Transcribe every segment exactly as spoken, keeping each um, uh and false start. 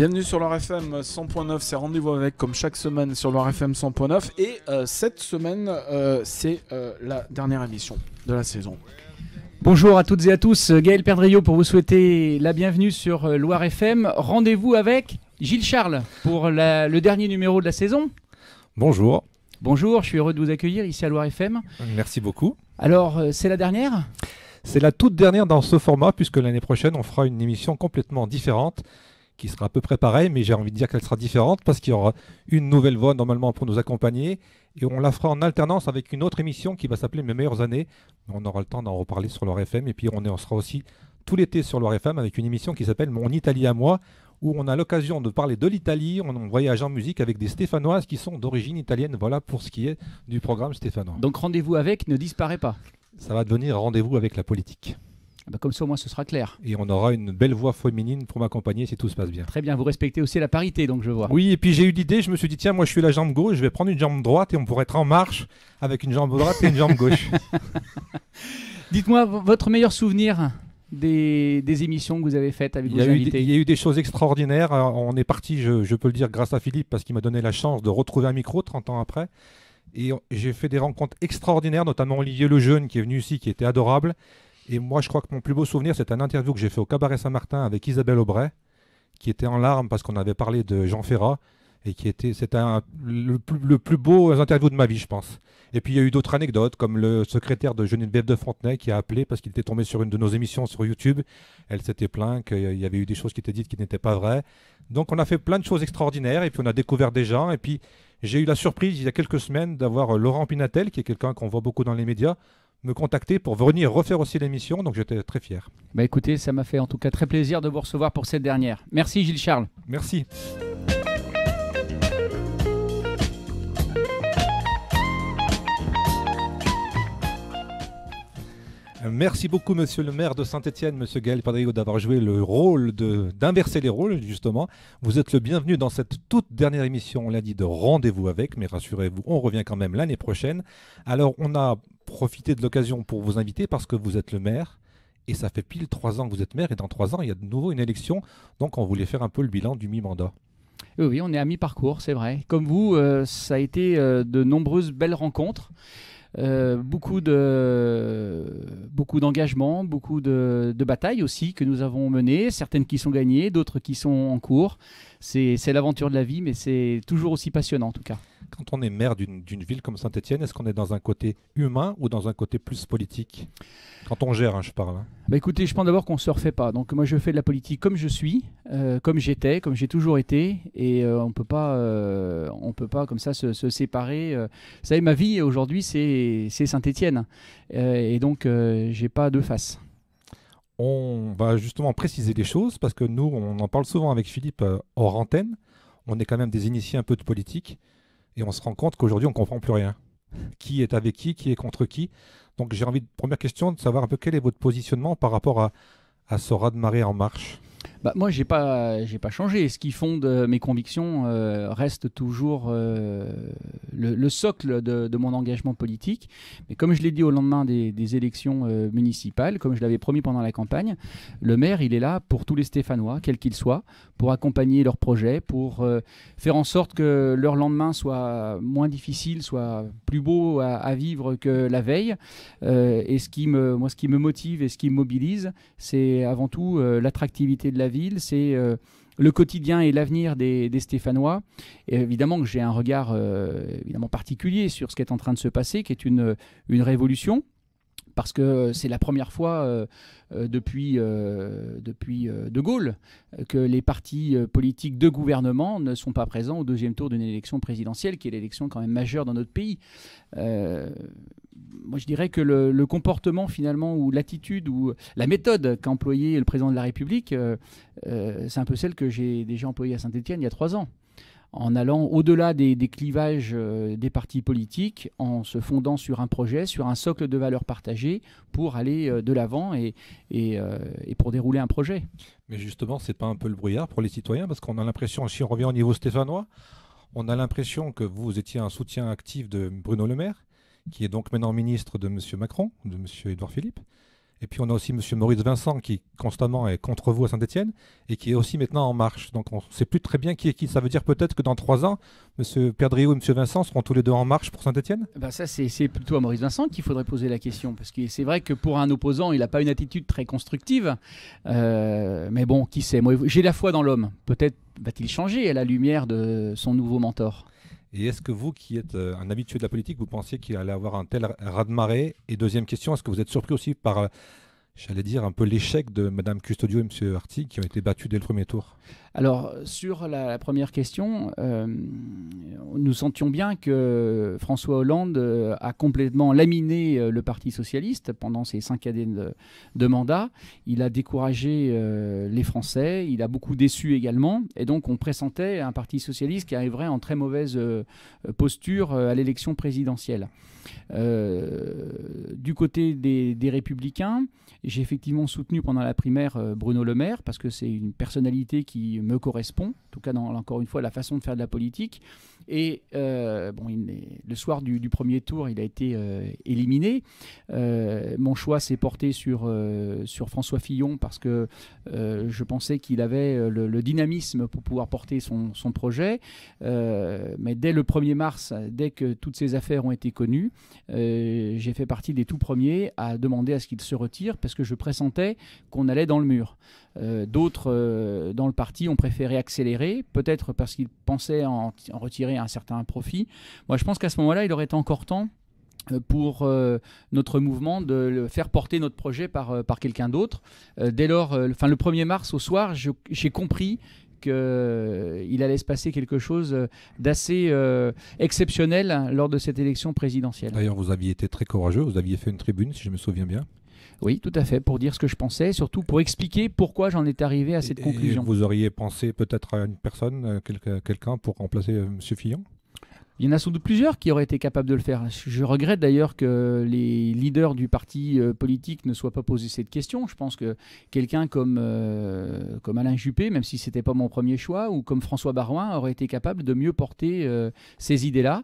Bienvenue sur Loire F M cent point neuf, c'est Rendez-vous avec, comme chaque semaine sur Loire F M cent point neuf. Et euh, cette semaine, euh, c'est euh, la dernière émission de la saison. Bonjour à toutes et à tous, Gaël Perdriau pour vous souhaiter la bienvenue sur Loire F M. Rendez-vous avec Gilles Charles pour la, le dernier numéro de la saison. Bonjour. Bonjour, je suis heureux de vous accueillir ici à Loire F M. Merci beaucoup. Alors, c'est la dernière ? C'est la toute dernière dans ce format, puisque l'année prochaine, on fera une émission complètement différente, qui sera à peu près pareille, mais j'ai envie de dire qu'elle sera différente, parce qu'il y aura une nouvelle voix normalement pour nous accompagner, et on la fera en alternance avec une autre émission qui va s'appeler Mes meilleures années. On aura le temps d'en reparler sur Loire F M, et puis on, est, on sera aussi tout l'été sur Loire F M avec une émission qui s'appelle Mon Italie à moi, où on a l'occasion de parler de l'Italie, on voyage en musique avec des Stéphanoises qui sont d'origine italienne. Voilà pour ce qui est du programme stéphanois. Donc rendez-vous avec ne disparaît pas. Ça va devenir rendez-vous avec la politique. Bah comme ça au moins ce sera clair. Et on aura une belle voix féminine pour m'accompagner si tout se passe bien. Très bien, vous respectez aussi la parité donc je vois. Oui, et puis j'ai eu l'idée, je me suis dit tiens, moi je suis la jambe gauche, je vais prendre une jambe droite et on pourrait être en marche avec une jambe droite et une jambe gauche. Dites-moi votre meilleur souvenir des, des émissions que vous avez faites avec il vos y a invités. Eu, il y a eu des choses extraordinaires. On est parti, je, je peux le dire, grâce à Philippe, parce qu'il m'a donné la chance de retrouver un micro trente ans après. Et j'ai fait des rencontres extraordinaires, notamment Olivier Lejeune qui est venu ici, qui était adorable. Et moi, je crois que mon plus beau souvenir, c'est un interview que j'ai fait au Cabaret Saint-Martin avec Isabelle Aubray, qui était en larmes parce qu'on avait parlé de Jean Ferrat, et qui était, c'était un, le, plus, le plus beau interview de ma vie, je pense. Et puis, il y a eu d'autres anecdotes, comme le secrétaire de Geneviève de Fontenay qui a appelé parce qu'il était tombé sur une de nos émissions sur YouTube. Elle s'était plainte qu'il y avait eu des choses qui étaient dites qui n'étaient pas vraies. Donc, on a fait plein de choses extraordinaires, et puis on a découvert des gens, et puis j'ai eu la surprise, il y a quelques semaines, d'avoir Laurent Pinatel, qui est quelqu'un qu'on voit beaucoup dans les médias, me contacter pour venir refaire aussi l'émission, donc j'étais très fier. Bah écoutez, ça m'a fait en tout cas très plaisir de vous recevoir pour cette dernière. Merci Gilles Charles. Merci. Merci beaucoup, monsieur le maire de Saint-Étienne, monsieur Gaël Perdriau, d'avoir joué le rôle de, d'inverser les rôles, justement. Vous êtes le bienvenu dans cette toute dernière émission, on l'a dit, de Rendez-vous avec, mais rassurez-vous, on revient quand même l'année prochaine. Alors, on a profité de l'occasion pour vous inviter parce que vous êtes le maire, et ça fait pile trois ans que vous êtes maire, et dans trois ans, il y a de nouveau une élection, donc on voulait faire un peu le bilan du mi-mandat. Oui, oui, on est à mi-parcours, c'est vrai. Comme vous, euh, ça a été euh, de nombreuses belles rencontres. Euh, beaucoup de beaucoup d'engagement, beaucoup de, de batailles aussi que nous avons menées, certaines qui sont gagnées, d'autres qui sont en cours. C'est, c'est l'aventure de la vie, mais c'est toujours aussi passionnant en tout cas. Quand on est maire d'une, d'une ville comme Saint-Étienne, est-ce qu'on est dans un côté humain ou dans un côté plus politique ? Quand on gère, hein, je parle. Hein. Bah écoutez, je pense d'abord qu'on ne se refait pas. Donc moi je fais de la politique comme je suis, euh, comme j'étais, comme j'ai toujours été, et euh, on peut pas, euh, on peut pas comme ça se, se séparer. Euh. Vous savez, ma vie aujourd'hui c'est, c'est Saint-Étienne, euh, et donc euh, j'ai pas deux faces. On va justement préciser les choses parce que nous, on en parle souvent avec Philippe euh, hors antenne. On est quand même des initiés un peu de politique et on se rend compte qu'aujourd'hui, on ne comprend plus rien. Qui est avec qui, qui est contre qui. Donc j'ai envie, de première question, de savoir un peu quel est votre positionnement par rapport à, à ce raz-de-marée en marche. Bah, moi, j'ai pas, j'ai pas changé. Ce qui fonde mes convictions euh, reste toujours euh, le, le socle de, de mon engagement politique. Mais comme je l'ai dit au lendemain des, des élections euh, municipales, comme je l'avais promis pendant la campagne, le maire, il est là pour tous les Stéphanois, quels qu'ils soient, pour accompagner leurs projets, pour euh, faire en sorte que leur lendemain soit moins difficile, soit plus beau à, à vivre que la veille. Euh, et ce qui me, moi, ce qui me motive et ce qui me mobilise, c'est avant tout euh, l'attractivité de la ville, c'est euh, le quotidien et l'avenir des, des Stéphanois. Et évidemment que j'ai un regard euh, évidemment particulier sur ce qui est en train de se passer, qui est une, une révolution, parce que c'est la première fois euh, euh, depuis, euh, depuis euh, De Gaulle que les partis euh, politiques de gouvernement ne sont pas présents au deuxième tour d'une élection présidentielle, qui est l'élection quand même majeure dans notre pays. Euh, moi, je dirais que le, le comportement finalement, ou l'attitude, ou la méthode qu'a employée le président de la République, euh, euh, c'est un peu celle que j'ai déjà employée à Saint-Étienne il y a trois ans. En allant au-delà des, des clivages euh, des partis politiques, en se fondant sur un projet, sur un socle de valeurs partagées, pour aller euh, de l'avant et, et, euh, et pour dérouler un projet. Mais justement, c'est pas un peu le brouillard pour les citoyens, parce qu'on a l'impression, si on revient au niveau stéphanois, on a l'impression que vous étiez un soutien actif de Bruno Le Maire, qui est donc maintenant ministre de M. Macron, de M. Édouard Philippe. Et puis on a aussi M. Maurice Vincent qui constamment est contre vous à Saint-Étienne et qui est aussi maintenant en marche. Donc on ne sait plus très bien qui est qui. Ça veut dire peut-être que dans trois ans, M. Perdriau et M. Vincent seront tous les deux en marche pour Saint-Étienne? Ben ça, c'est plutôt à Maurice Vincent qu'il faudrait poser la question. Parce que c'est vrai que pour un opposant, il n'a pas une attitude très constructive. Euh, mais bon, qui sait? Moi, j'ai la foi dans l'homme. Peut-être va-t-il changer à la lumière de son nouveau mentor. Et est-ce que vous, qui êtes un habitué de la politique, vous pensiez qu'il allait avoir un tel raz-de-marée? Et deuxième question, est-ce que vous êtes surpris aussi par, j'allais dire, un peu l'échec de Mme Custodio et M. Arty qui ont été battus dès le premier tour? Alors, sur la, la première question, euh, nous sentions bien que François Hollande euh, a complètement laminé euh, le Parti socialiste pendant ses cinq années de, de mandat. Il a découragé euh, les Français, il a beaucoup déçu également. Et donc, on pressentait un Parti socialiste qui arriverait en très mauvaise euh, posture euh, à l'élection présidentielle. Euh, du côté des, des Républicains, j'ai effectivement soutenu pendant la primaire euh, Bruno Le Maire parce que c'est une personnalité qui me correspond, en tout cas dans, encore une fois, la façon de faire de la politique. Et euh, bon, il est, le soir du, du premier tour, il a été euh, éliminé. Euh, mon choix s'est porté sur, euh, sur François Fillon parce que euh, je pensais qu'il avait le, le dynamisme pour pouvoir porter son, son projet. Euh, mais dès le premier mars, dès que toutes ces affaires ont été connues, euh, j'ai fait partie des tout premiers à demander à ce qu'il se retire parce que je pressentais qu'on allait dans le mur. Euh, D'autres euh, dans le parti ont préféré accélérer, peut-être parce qu'ils pensaient en, en retirer un certain profit. Moi, je pense qu'à ce moment-là, il aurait été encore temps euh, pour euh, notre mouvement de le faire porter notre projet par, euh, par quelqu'un d'autre. Euh, dès lors, euh, enfin, le premier mars au soir, j'ai compris qu'il allait se passer quelque chose d'assez euh, exceptionnel lors de cette élection présidentielle. D'ailleurs, vous aviez été très courageux, vous aviez fait une tribune, si je me souviens bien. Oui, tout à fait, pour dire ce que je pensais, surtout pour expliquer pourquoi j'en étais arrivé à cette et, conclusion. Et vous auriez pensé peut-être à une personne, quelqu'un pour remplacer euh, M. Fillon? Il y en a sans doute plusieurs qui auraient été capables de le faire. Je regrette d'ailleurs que les leaders du parti euh, politique ne soient pas posés cette question. Je pense que quelqu'un comme, euh, comme Alain Juppé, même si ce n'était pas mon premier choix, ou comme François Baroin, aurait été capable de mieux porter euh, ces idées-là.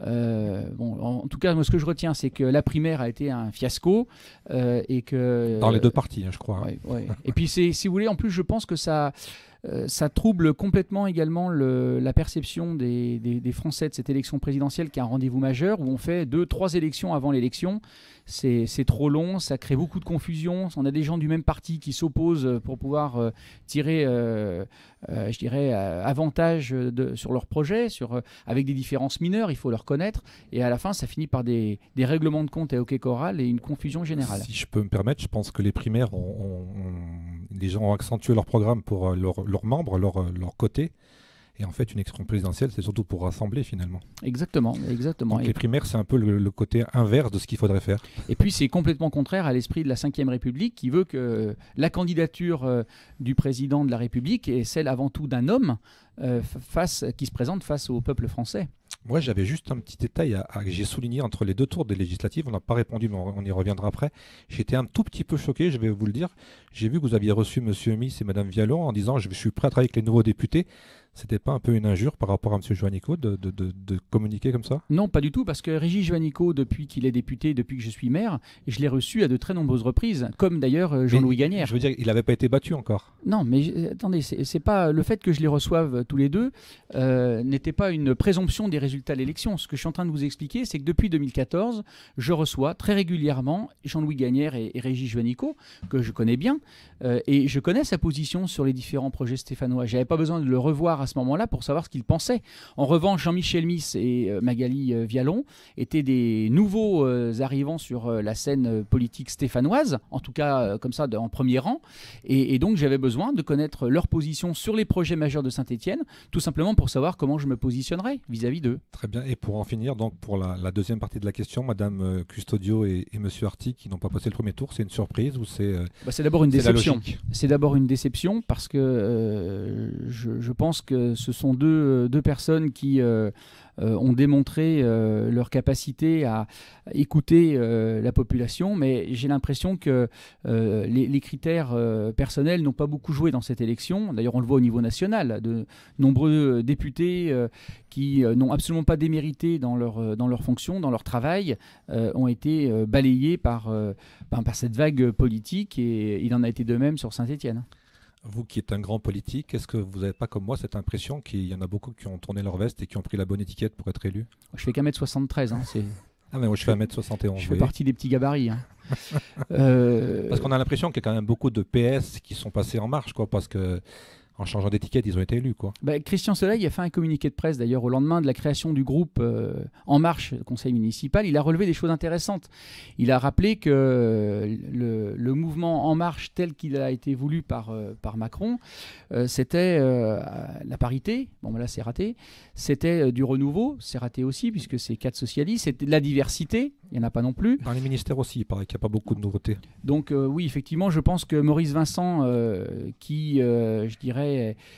Euh, bon, en tout cas, moi, ce que je retiens, c'est que la primaire a été un fiasco. Euh, et que, Dans les deux partis, hein, je crois. Ouais, ouais. Et puis, si vous voulez, en plus, je pense que ça... Euh, ça trouble complètement également le, la perception des, des, des Français de cette élection présidentielle qui est un rendez-vous majeur où on fait deux, trois élections avant l'élection. C'est trop long, ça crée beaucoup de confusion. On a des gens du même parti qui s'opposent pour pouvoir euh, tirer, euh, euh, je dirais, euh, avantage de, sur leur projet, sur, euh, avec des différences mineures, il faut le reconnaître. Et à la fin, ça finit par des, des règlements de compte à hockey choral et une confusion générale. Si je peux me permettre, je pense que les primaires, ont, ont, ont, les gens ont accentué leur programme pour leur, leurs membres, leur, leur côté. Et en fait, une élection présidentielle, c'est surtout pour rassembler finalement. Exactement, exactement. Donc et les primaires, c'est un peu le, le côté inverse de ce qu'il faudrait faire. Et puis, c'est complètement contraire à l'esprit de la cinquième République qui veut que la candidature euh, du président de la République est celle avant tout d'un homme euh, face, qui se présente face au peuple français. Moi, j'avais juste un petit détail à, à, que j'ai souligné entre les deux tours des législatives. On n'a pas répondu, mais on, on y reviendra après. J'étais un tout petit peu choqué, je vais vous le dire. J'ai vu que vous aviez reçu M. Miss et Mme Vialon en disant « je suis prêt à travailler avec les nouveaux députés ». C'était pas un peu une injure par rapport à M. Juanico de, de, de, de communiquer comme ça? Non, pas du tout, parce que Régis Juanico, depuis qu'il est député, depuis que je suis maire, je l'ai reçu à de très nombreuses reprises, comme d'ailleurs Jean-Louis Gagnère. Je veux dire, il n'avait pas été battu encore. Non, mais attendez, c'est pas le fait que je les reçoive tous les deux euh, n'était pas une présomption des résultats de l'élection. Ce que je suis en train de vous expliquer, c'est que depuis deux mille quatorze, je reçois très régulièrement Jean-Louis Gagnère et, et Régis Juanico, que je connais bien, euh, et je connais sa position sur les différents projets stéphanois. J'avais pas besoin de le revoir à ce moment-là pour savoir ce qu'il pensait. En revanche, Jean-Michel Miss et euh, Magali euh, Vialon étaient des nouveaux euh, arrivants sur euh, la scène euh, politique stéphanoise, en tout cas euh, comme ça de, en premier rang, et, et donc j'avais besoin de connaître leur position sur les projets majeurs de Saint-Étienne, tout simplement pour savoir comment je me positionnerais vis-à-vis d'eux. Très bien, et pour en finir, donc pour la, la deuxième partie de la question, Mme Custodio et, et M. Arty qui n'ont pas passé le premier tour, c'est une surprise ou c'est euh, bah, c'est d'abord une déception. C'est d'abord une déception parce que euh, je, je pense que que ce sont deux, deux personnes qui euh, euh, ont démontré euh, leur capacité à écouter euh, la population, mais j'ai l'impression que euh, les, les critères euh, personnels n'ont pas beaucoup joué dans cette élection. D'ailleurs, on le voit au niveau national, de nombreux députés euh, qui euh, n'ont absolument pas démérité dans leur, euh, dans leur fonction, dans leur travail, euh, ont été euh, balayés par, euh, par, par cette vague politique, et il en a été de même sur Saint-Étienne. Vous qui êtes un grand politique, est-ce que vous n'avez pas comme moi cette impression qu'il y en a beaucoup qui ont tourné leur veste et qui ont pris la bonne étiquette pour être élus? Je fais qu'un mètre soixante-treize. Hein, c'est... Ah mais moi je fais un mètre soixante et onze. Je fais partie des petits gabarits. Hein. euh... Parce qu'on a l'impression qu'il y a quand même beaucoup de P S qui sont passés en marche, quoi, parce que en changeant d'étiquette, ils ont été élus, quoi. Bah, Christian Soleil a fait un communiqué de presse, d'ailleurs, au lendemain de la création du groupe euh, En Marche, conseil municipal. Il a relevé des choses intéressantes. Il a rappelé que le, le mouvement En Marche, tel qu'il a été voulu par, euh, par Macron, euh, c'était euh, la parité. Bon, ben là, c'est raté. C'était euh, du renouveau. C'est raté aussi, puisque c'est quatre socialistes. C'était la diversité. Il n'y en a pas non plus. Dans les ministères aussi, il paraît qu'il n'y a pas beaucoup de nouveautés. Donc, euh, oui, effectivement, je pense que Maurice Vincent, euh, qui, euh, je dirais,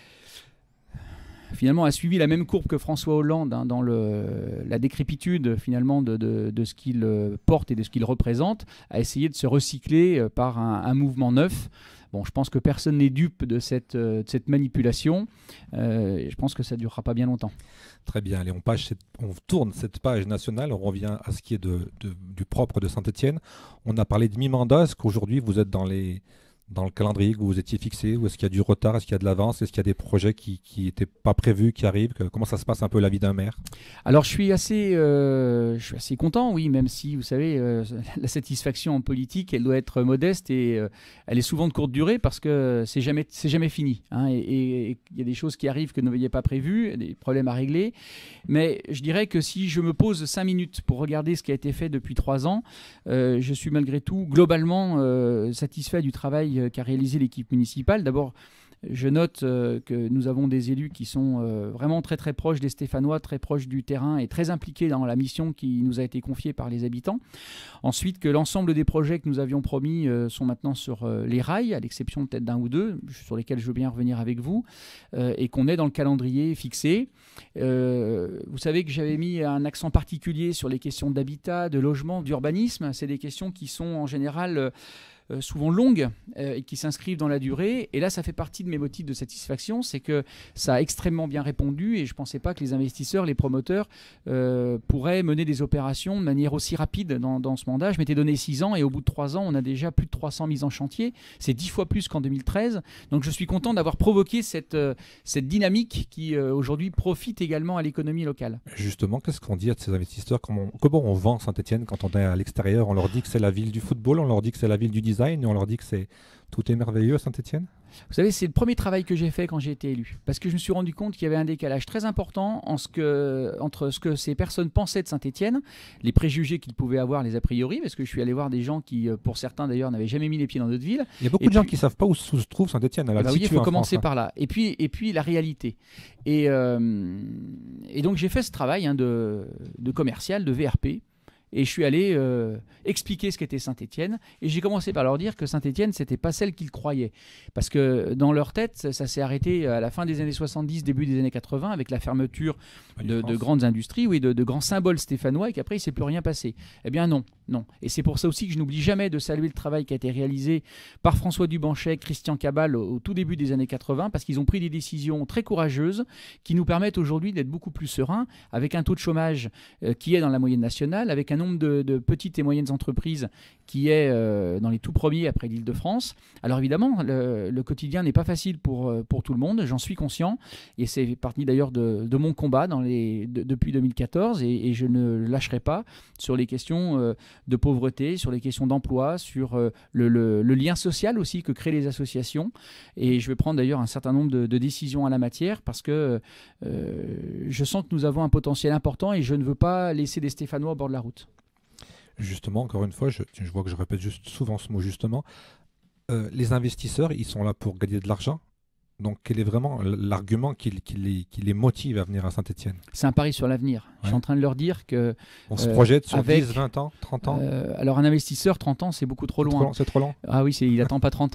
finalement a suivi la même courbe que François Hollande hein, dans le, la décrépitude finalement de, de, de ce qu'il porte et de ce qu'il représente, a essayé de se recycler par un, un mouvement neuf. Bon, je pense que personne n'est dupe de cette, de cette manipulation. Euh, et je pense que ça ne durera pas bien longtemps. Très bien. Allez, on, page, on tourne cette page nationale. On revient à ce qui est de, de, du propre de Saint-Étienne. On a parlé de mi-mandat. Est-ce qu'aujourd'hui, vous êtes dans les... dans le calendrier que vous vous étiez fixé, ou est-ce qu'il y a du retard, est-ce qu'il y a de l'avance, est-ce qu'il y a des projets qui n'étaient pas prévus, qui arrivent? Comment ça se passe un peu la vie d'un maire? Alors je suis assez, euh, je suis assez content, oui, même si vous savez, euh, la satisfaction en politique, elle doit être modeste et euh, elle est souvent de courte durée parce que c'est jamais, c'est jamais fini. Hein, et il y a des choses qui arrivent que vous n'aviez pas prévues, des problèmes à régler. Mais je dirais que si je me pose cinq minutes pour regarder ce qui a été fait depuis trois ans, euh, je suis malgré tout globalement euh, satisfait du travail qu'a réalisé l'équipe municipale. D'abord, je note euh, que nous avons des élus qui sont euh, vraiment très très proches des Stéphanois, très proches du terrain et très impliqués dans la mission qui nous a été confiée par les habitants. Ensuite, que l'ensemble des projets que nous avions promis euh, sont maintenant sur euh, les rails, à l'exception peut-être d'un ou deux, sur lesquels je veux bien revenir avec vous, euh, et qu'on est dans le calendrier fixé. Euh, vous savez que j'avais mis un accent particulier sur les questions d'habitat, de logement, d'urbanisme. C'est des questions qui sont en général... Euh, Euh, souvent longues euh, et qui s'inscrivent dans la durée. Et là, ça fait partie de mes motifs de satisfaction, c'est que ça a extrêmement bien répondu et je ne pensais pas que les investisseurs, les promoteurs euh, pourraient mener des opérations de manière aussi rapide dans, dans ce mandat. Je m'étais donné six ans et au bout de trois ans, on a déjà plus de trois cents mises en chantier. C'est dix fois plus qu'en deux mille treize. Donc je suis content d'avoir provoqué cette, euh, cette dynamique qui euh, aujourd'hui profite également à l'économie locale. Justement, qu'est-ce qu'on dit à ces investisseurs? Comment on, comment on vend Saint-Étienne quand on est à l'extérieur? On leur dit que c'est la ville du football, on leur dit que c'est la ville du design, et on leur dit que c'est tout est merveilleux à Saint-Étienne? Vous savez, c'est le premier travail que j'ai fait quand j'ai été élu. Parce que je me suis rendu compte qu'il y avait un décalage très important en ce que, entre ce que ces personnes pensaient de Saint-Étienne, les préjugés qu'ils pouvaient avoir, les a priori, parce que je suis allé voir des gens qui, pour certains d'ailleurs, n'avaient jamais mis les pieds dans notre ville. Il y a beaucoup et de gens puis, qui ne savent pas où se trouve Saint-Étienne. Bah oui, il faut commencer France, par là. Et puis, et puis la réalité. Et, euh, et donc j'ai fait ce travail hein, de, de commercial, de V R P. Et je suis allé euh, expliquer ce qu'était Saint-Étienne. Et j'ai commencé par leur dire que Saint-Étienne, ce n'était pas celle qu'ils croyaient. Parce que dans leur tête, ça, ça s'est arrêté à la fin des années soixante-dix, début des années quatre-vingts, avec la fermeture de, de grandes industries, oui, de, de grands symboles stéphanois, et qu'après, il ne s'est plus rien passé. Eh bien non, non. Et c'est pour ça aussi que je n'oublie jamais de saluer le travail qui a été réalisé par François Dubanchet, Christian Cabal au, au tout début des années quatre-vingts, parce qu'ils ont pris des décisions très courageuses qui nous permettent aujourd'hui d'être beaucoup plus sereins, avec un taux de chômage euh, qui est dans la moyenne nationale, avec un nombre de, de petites et moyennes entreprises qui est euh, dans les tout premiers après l'Île-de-France. Alors évidemment, le, le quotidien n'est pas facile pour, pour tout le monde, j'en suis conscient, et c'est partie d'ailleurs de, de mon combat dans les, de, depuis deux mille quatorze, et, et je ne lâcherai pas sur les questions euh, de pauvreté, sur les questions d'emploi, sur euh, le, le, le lien social aussi que créent les associations, et je vais prendre d'ailleurs un certain nombre de, de décisions à la matière, parce que euh, je sens que nous avons un potentiel important, et je ne veux pas laisser des Stéphanois au bord de la route. Justement, encore une fois, je, je vois que je répète juste souvent ce mot justement, euh, les investisseurs, ils sont là pour gagner de l'argent. Donc, quel est vraiment l'argument qui, qui, les, qui les motive à venir à Saint-Étienne? C'est un pari sur l'avenir. Ouais. Je suis en train de leur dire que... On euh, se projette sur avec, dix, vingt ans, trente ans euh, Alors, un investisseur, trente ans, c'est beaucoup trop loin. C'est trop long? Ah oui, il n'attend pas trente ans.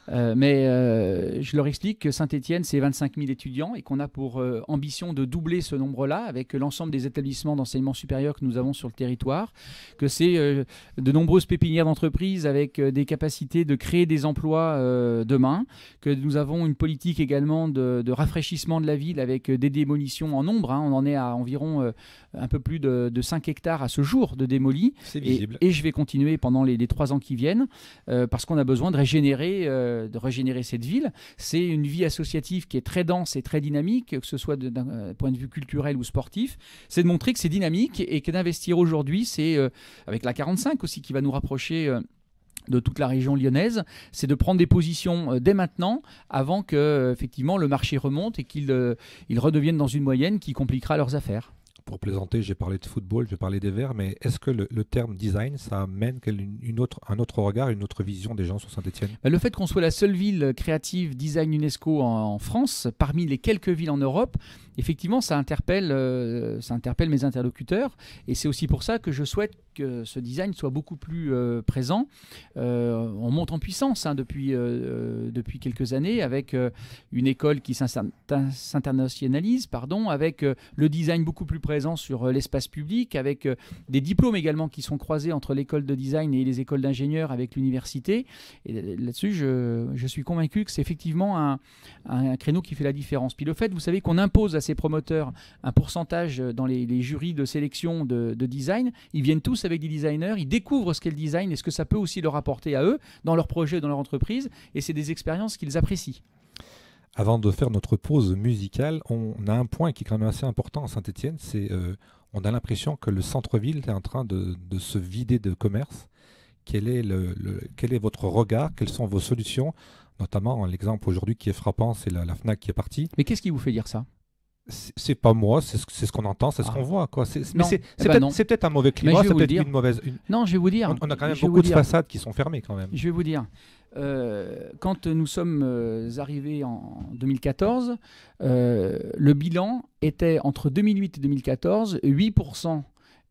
Euh, mais euh, je leur explique que Saint-Étienne, c'est vingt-cinq mille étudiants et qu'on a pour euh, ambition de doubler ce nombre-là avec l'ensemble des établissements d'enseignement supérieur que nous avons sur le territoire, que c'est euh, de nombreuses pépinières d'entreprises avec euh, des capacités de créer des emplois euh, demain, que nous avons une politique également de, de rafraîchissement de la ville avec euh, des démolitions en nombre. Hein. On en est à environ euh, un peu plus de, de cinq hectares à ce jour de démolis. C'est visible. Et, et je vais continuer pendant les, les trois ans qui viennent euh, parce qu'on a besoin de régénérer euh, de régénérer cette ville. C'est une vie associative qui est très dense et très dynamique, que ce soit d'un point de vue culturel ou sportif. C'est de montrer que c'est dynamique et que d'investir aujourd'hui, c'est euh, avec la quarante-cinq aussi qui va nous rapprocher euh, de toute la région lyonnaise, c'est de prendre des positions euh, dès maintenant avant que euh, effectivement le marché remonte et qu'il euh, il redevienne dans une moyenne qui compliquera leurs affaires. Pour plaisanter, j'ai parlé de football, j'ai parlé des Verts, mais est-ce que le, le terme design, ça amène une, une autre, un autre regard, une autre vision des gens sur Saint-Étienne? Le fait qu'on soit la seule ville créative design UNESCO en, en France, parmi les quelques villes en Europe, effectivement, ça interpelle, euh, ça interpelle mes interlocuteurs. Et c'est aussi pour ça que je souhaite que ce design soit beaucoup plus euh, présent. Euh, on monte en puissance hein, depuis, euh, depuis quelques années avec euh, une école qui s'internationalise, pardon, avec euh, le design beaucoup plus présent sur euh, l'espace public, avec euh, des diplômes également qui sont croisés entre l'école de design et les écoles d'ingénieurs avec l'université. Et là-dessus, je, je suis convaincu que c'est effectivement un, un créneau qui fait la différence. Puis le fait, vous savez, qu'on impose à ces promoteurs un pourcentage dans les, les jurys de sélection de, de design, ils viennent tous avec des designers, ils découvrent ce qu'est le design et ce que ça peut aussi leur apporter à eux dans leur projet, dans leur entreprise, et c'est des expériences qu'ils apprécient. Avant de faire notre pause musicale, on a un point qui est quand même assez important à Saint-Étienne, c'est euh, on a l'impression que le centre-ville est en train de, de se vider de commerce. Quel est, le, le, quel est votre regard? Quelles sont vos solutions? Notamment, l'exemple aujourd'hui qui est frappant, c'est la, la Fnac qui est partie. Mais qu'est-ce qui vous fait dire ça? C'est pas moi, c'est ce, ce qu'on entend, c'est ce ah. qu'on voit. Quoi. C'est, non. mais c'est, c'est, eh ben peut-être, c'est peut-être un mauvais climat, c'est peut-être une mauvaise... Une... Non, je vais vous dire. On, on a quand même je beaucoup de dire. façades qui sont fermées quand même. Je vais vous dire. Euh, quand nous sommes euh, arrivés en deux mille quatorze, euh, le bilan était entre deux mille huit et deux mille quatorze, huit pour cent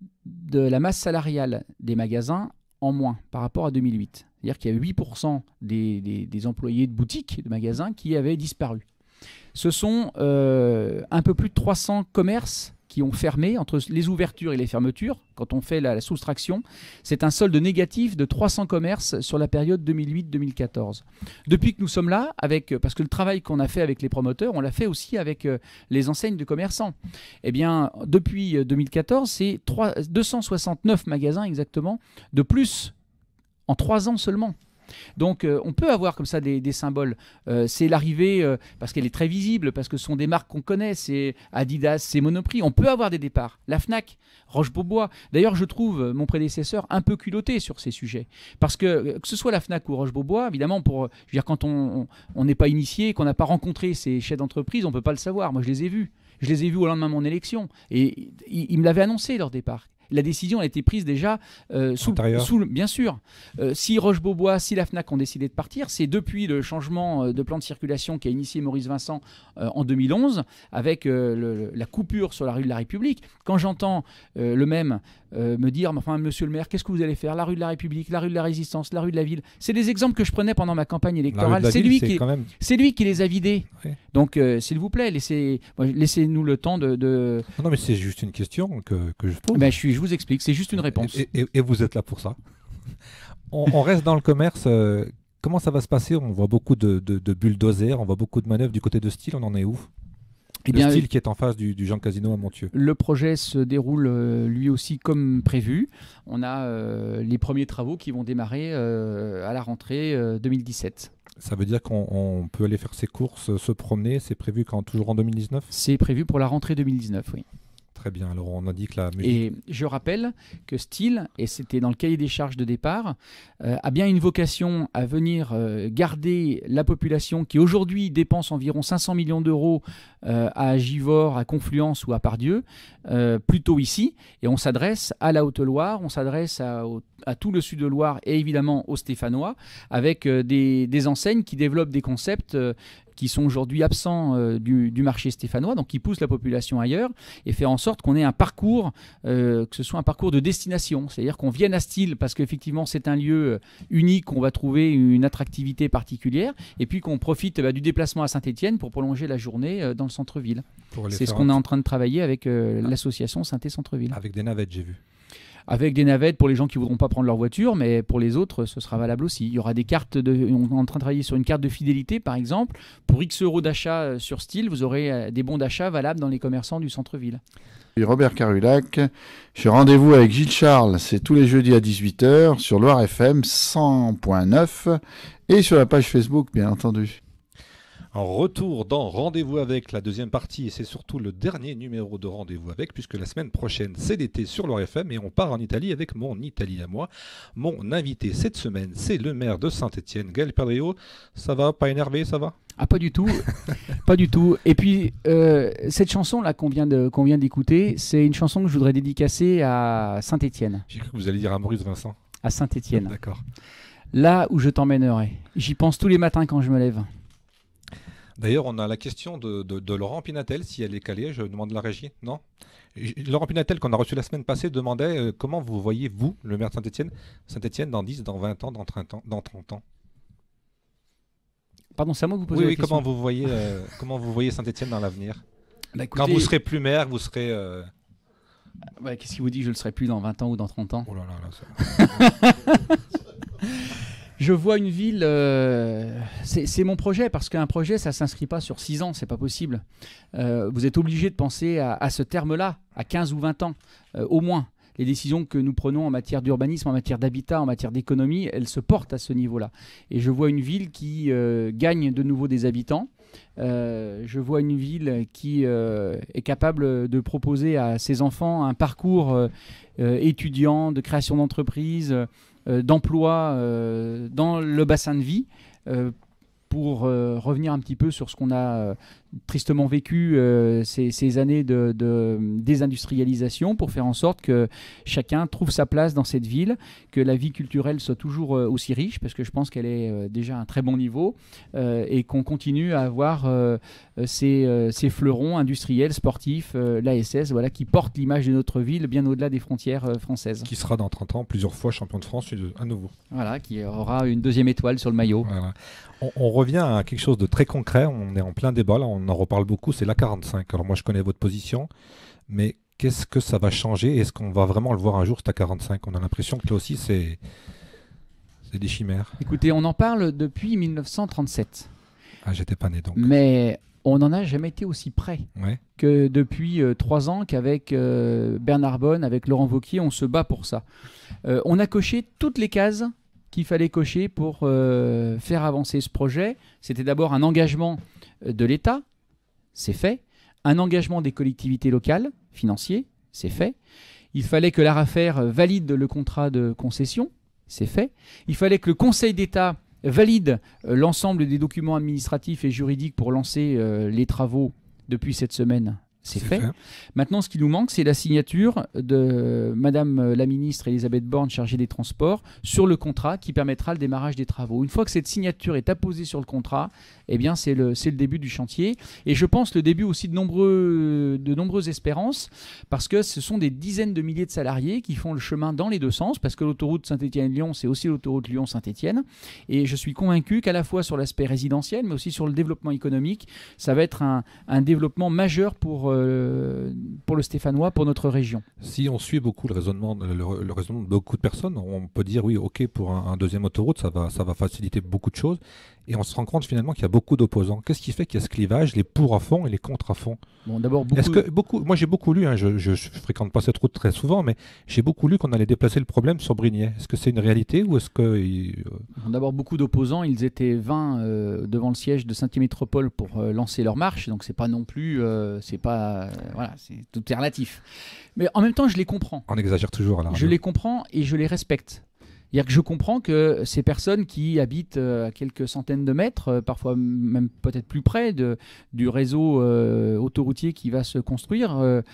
de la masse salariale des magasins en moins par rapport à deux mille huit. C'est-à-dire qu'il y a huit pour cent des, des, des employés de boutiques, de magasins qui avaient disparu. Ce sont euh, un peu plus de trois cents commerces qui ont fermé entre les ouvertures et les fermetures. Quand on fait la, la soustraction, c'est un solde négatif de trois cents commerces sur la période deux mille huit deux mille quatorze. Depuis que nous sommes là, avec, parce que le travail qu'on a fait avec les promoteurs, on l'a fait aussi avec euh, les enseignes de commerçants. Eh bien, depuis deux mille quatorze, c'est deux cent soixante-neuf magasins exactement de plus en trois ans seulement. Donc euh, on peut avoir comme ça des, des symboles. Euh, c'est l'arrivée, euh, parce qu'elle est très visible, parce que ce sont des marques qu'on connaît, c'est Adidas, c'est Monoprix. On peut avoir des départs. La Fnac, Roche-Beaubois. D'ailleurs, je trouve mon prédécesseur un peu culotté sur ces sujets. Parce que que ce soit la Fnac ou Roche-Beaubois, évidemment, pour, je veux dire, quand on n'est pas initié, qu'on n'a pas rencontré ces chefs d'entreprise, on ne peut pas le savoir. Moi, je les ai vus. Je les ai vus au lendemain de mon élection. Et ils, ils me l'avaient annoncé, leur départ. La décision a été prise déjà euh, sous, sous, bien sûr. Euh, si Roche-Beaubois, si la Fnac ont décidé de partir, c'est depuis le changement de plan de circulation qu'a initié Maurice Vincent euh, en deux mille onze, avec euh, le, la coupure sur la rue de la République. Quand j'entends euh, le même euh, me dire, enfin, monsieur le maire, qu'est-ce que vous allez faire? La rue de la République, la rue de la Résistance, la rue de la Ville. C'est des exemples que je prenais pendant ma campagne électorale. C'est lui, même... lui qui les a vidés. Oui. Donc, euh, s'il vous plaît, laissez, moi, laissez-nous le temps de... de... Non, mais c'est juste une question que, que je pose. Ben, je, suis, je vous explique, c'est juste une réponse. Et, et, et vous êtes là pour ça. on, on reste dans le commerce. Euh, comment ça va se passer? On voit beaucoup de, de, de bulldozers, on voit beaucoup de manœuvres du côté de Style. On en est où? Eh bien, le Style qui est en face du, du Jean Casino à Montieu. Le projet se déroule euh, lui aussi comme prévu. On a euh, les premiers travaux qui vont démarrer euh, à la rentrée euh, deux mille dix-sept. Ça veut dire qu'on peut aller faire ses courses, se promener. C'est prévu quand, toujours en deux mille dix-neuf? C'est prévu pour la rentrée deux mille dix-neuf, oui. Très bien, alors on a dit que la musique... Et je rappelle que Style, et c'était dans le cahier des charges de départ, euh, a bien une vocation à venir euh, garder la population qui aujourd'hui dépense environ cinq cents millions d'euros euh, à Givors, à Confluence ou à Pardieu, euh, plutôt ici, et on s'adresse à la Haute-Loire, on s'adresse à, à tout le sud de Loire et évidemment aux Stéphanois, avec euh, des, des enseignes qui développent des concepts euh, qui sont aujourd'hui absents euh, du, du marché stéphanois, donc qui poussent la population ailleurs, et faire en sorte qu'on ait un parcours, euh, que ce soit un parcours de destination, c'est-à-dire qu'on vienne à Steel parce qu'effectivement c'est un lieu unique, on va trouver une attractivité particulière, et puis qu'on profite bah, du déplacement à Saint-Étienne pour prolonger la journée euh, dans le centre-ville. C'est ce qu'on est en train de travailler avec euh, ah. l'association Synthé Centre-Ville. Avec des navettes, j'ai vu. Avec des navettes pour les gens qui ne voudront pas prendre leur voiture, mais pour les autres, ce sera valable aussi. Il y aura des cartes, de, on est en train de travailler sur une carte de fidélité, par exemple. Pour X euros d'achat sur Steel, vous aurez des bons d'achat valables dans les commerçants du centre-ville. Robert Carulac, je suis rendez-vous avec Gilles Charles, c'est tous les jeudis à dix-huit heures sur Loire F M cent point neuf et sur la page Facebook, bien entendu. En retour dans Rendez-vous avec, la deuxième partie, et c'est surtout le dernier numéro de Rendez-vous avec, puisque la semaine prochaine, c'est l'été sur Loire F M, et on part en Italie avec mon Italie à moi. Mon invité cette semaine, c'est le maire de Saint-Étienne, Gaël Perdriau. Ça va? Pas énervé, ça va? Ah, pas du tout. Pas du tout. Et puis, euh, cette chanson-là qu'on vient, de, qu'on vient d'écouter, c'est une chanson que je voudrais dédicacer à Saint-Étienne. J'ai cru que vous alliez dire à Maurice Vincent. À Saint-Étienne. D'accord. Là où je t'emmènerai. J'y pense tous les matins quand je me lève. D'ailleurs, on a la question de, de, de Laurent Pinatel, si elle est calée, je demande la régie, non? Laurent Pinatel, qu'on a reçu la semaine passée, demandait euh, comment vous voyez, vous, le maire de Saint-Étienne, Saint-Étienne dans dix, dans vingt ans, dans trente ans, dans trente ans. Pardon, c'est à moi que vous posez oui, la oui, question. comment vous voyez, euh, comment vous voyez Saint-Étienne dans l'avenir? Bah, écoutez, quand vous serez plus maire, vous serez... Euh... Ouais, qu'est-ce qui vous dit que je ne le serai plus dans vingt ans ou dans trente ans? Oh là là, là ça... Je vois une ville, euh, c'est, c'est mon projet, parce qu'un projet, ça ne s'inscrit pas sur six ans, c'est pas possible. Euh, vous êtes obligé de penser à, à ce terme-là, à quinze ou vingt ans, euh, au moins. Les décisions que nous prenons en matière d'urbanisme, en matière d'habitat, en matière d'économie, elles se portent à ce niveau-là. Et je vois une ville qui euh, gagne de nouveau des habitants. Euh, je vois une ville qui euh, est capable de proposer à ses enfants un parcours euh, euh, étudiant, de création d'entreprise, Euh, d'emploi euh, dans le bassin de vie euh, pour euh, revenir un petit peu sur ce qu'on a euh, tristement vécu euh, ces, ces années de, de désindustrialisation, pour faire en sorte que chacun trouve sa place dans cette ville, que la vie culturelle soit toujours euh, aussi riche, parce que je pense qu'elle est euh, déjà à un très bon niveau, euh, et qu'on continue à avoir euh, ces, euh, ces fleurons industriels, sportifs, euh, l'A S S, voilà, qui portent l'image de notre ville bien au-delà des frontières euh, françaises. Qui sera dans trente ans plusieurs fois champion de France à nouveau. Voilà, qui aura une deuxième étoile sur le maillot. Voilà. On, on revient à quelque chose de très concret, on est en plein débat, là, on en reparle beaucoup, c'est l'A quarante-cinq. Alors moi je connais votre position, mais qu'est-ce que ça va changer? Est-ce qu'on va vraiment le voir un jour, cet A quarante-cinq? On a l'impression que là aussi c'est, c'est des chimères. Écoutez, on en parle depuis mille neuf cent trente-sept. Ah, j'étais pas né donc. Mais on n'en a jamais été aussi près ouais. que depuis euh, trois ans qu'avec euh, Bernard Bonne, avec Laurent Wauquiez, on se bat pour ça. Euh, on a coché toutes les cases qu'il fallait cocher pour euh, faire avancer ce projet. C'était d'abord un engagement de l'État, c'est fait. Un engagement des collectivités locales, financier, c'est fait. Il fallait que l'ARAFER valide le contrat de concession, c'est fait. Il fallait que le Conseil d'État valide euh, l'ensemble des documents administratifs et juridiques pour lancer euh, les travaux depuis cette semaine. C'est, c'est fait. fait. Maintenant, ce qui nous manque, c'est la signature de Madame la ministre Elisabeth Borne, chargée des Transports, sur le contrat qui permettra le démarrage des travaux. Une fois que cette signature est apposée sur le contrat, eh bien, c'est le, c'est le début du chantier. Et je pense le début aussi de, nombreux, de nombreuses espérances, parce que ce sont des dizaines de milliers de salariés qui font le chemin dans les deux sens, parce que l'autoroute Saint-Étienne-Lyon, c'est aussi l'autoroute Lyon-Saint-Étienne. Et je suis convaincu qu'à la fois sur l'aspect résidentiel, mais aussi sur le développement économique, ça va être un, un développement majeur pour pour le Stéphanois, pour notre région. Si on suit beaucoup le raisonnement, le, le raisonnement de beaucoup de personnes, on peut dire oui, ok, pour un, un deuxième autoroute, ça va, ça va faciliter beaucoup de choses. Et on se rend compte finalement qu'il y a beaucoup d'opposants. Qu'est-ce qui fait qu'il y a ce clivage, les pour à fond et les contre à fond? Bon, d'abord, beaucoup... Est-ce que beaucoup, moi j'ai beaucoup lu, hein, je, je, je fréquente pas cette route très souvent, mais j'ai beaucoup lu qu'on allait déplacer le problème sur Brignais. Est-ce que c'est une réalité ou est-ce que... Euh... D'abord, beaucoup d'opposants, ils étaient vingt euh, devant le siège de Saint-Étienne Métropole pour euh, lancer leur marche, donc c'est pas non plus... Euh, c'est pas... Euh, voilà, c'est, tout est relatif. Mais en même temps, je les comprends. On exagère toujours à la radio. Je les comprends et je les respecte. C'est-à-dire que je comprends que ces personnes qui habitent à quelques centaines de mètres, parfois même peut-être plus près de, du réseau euh, autoroutier qui va se construire, euh,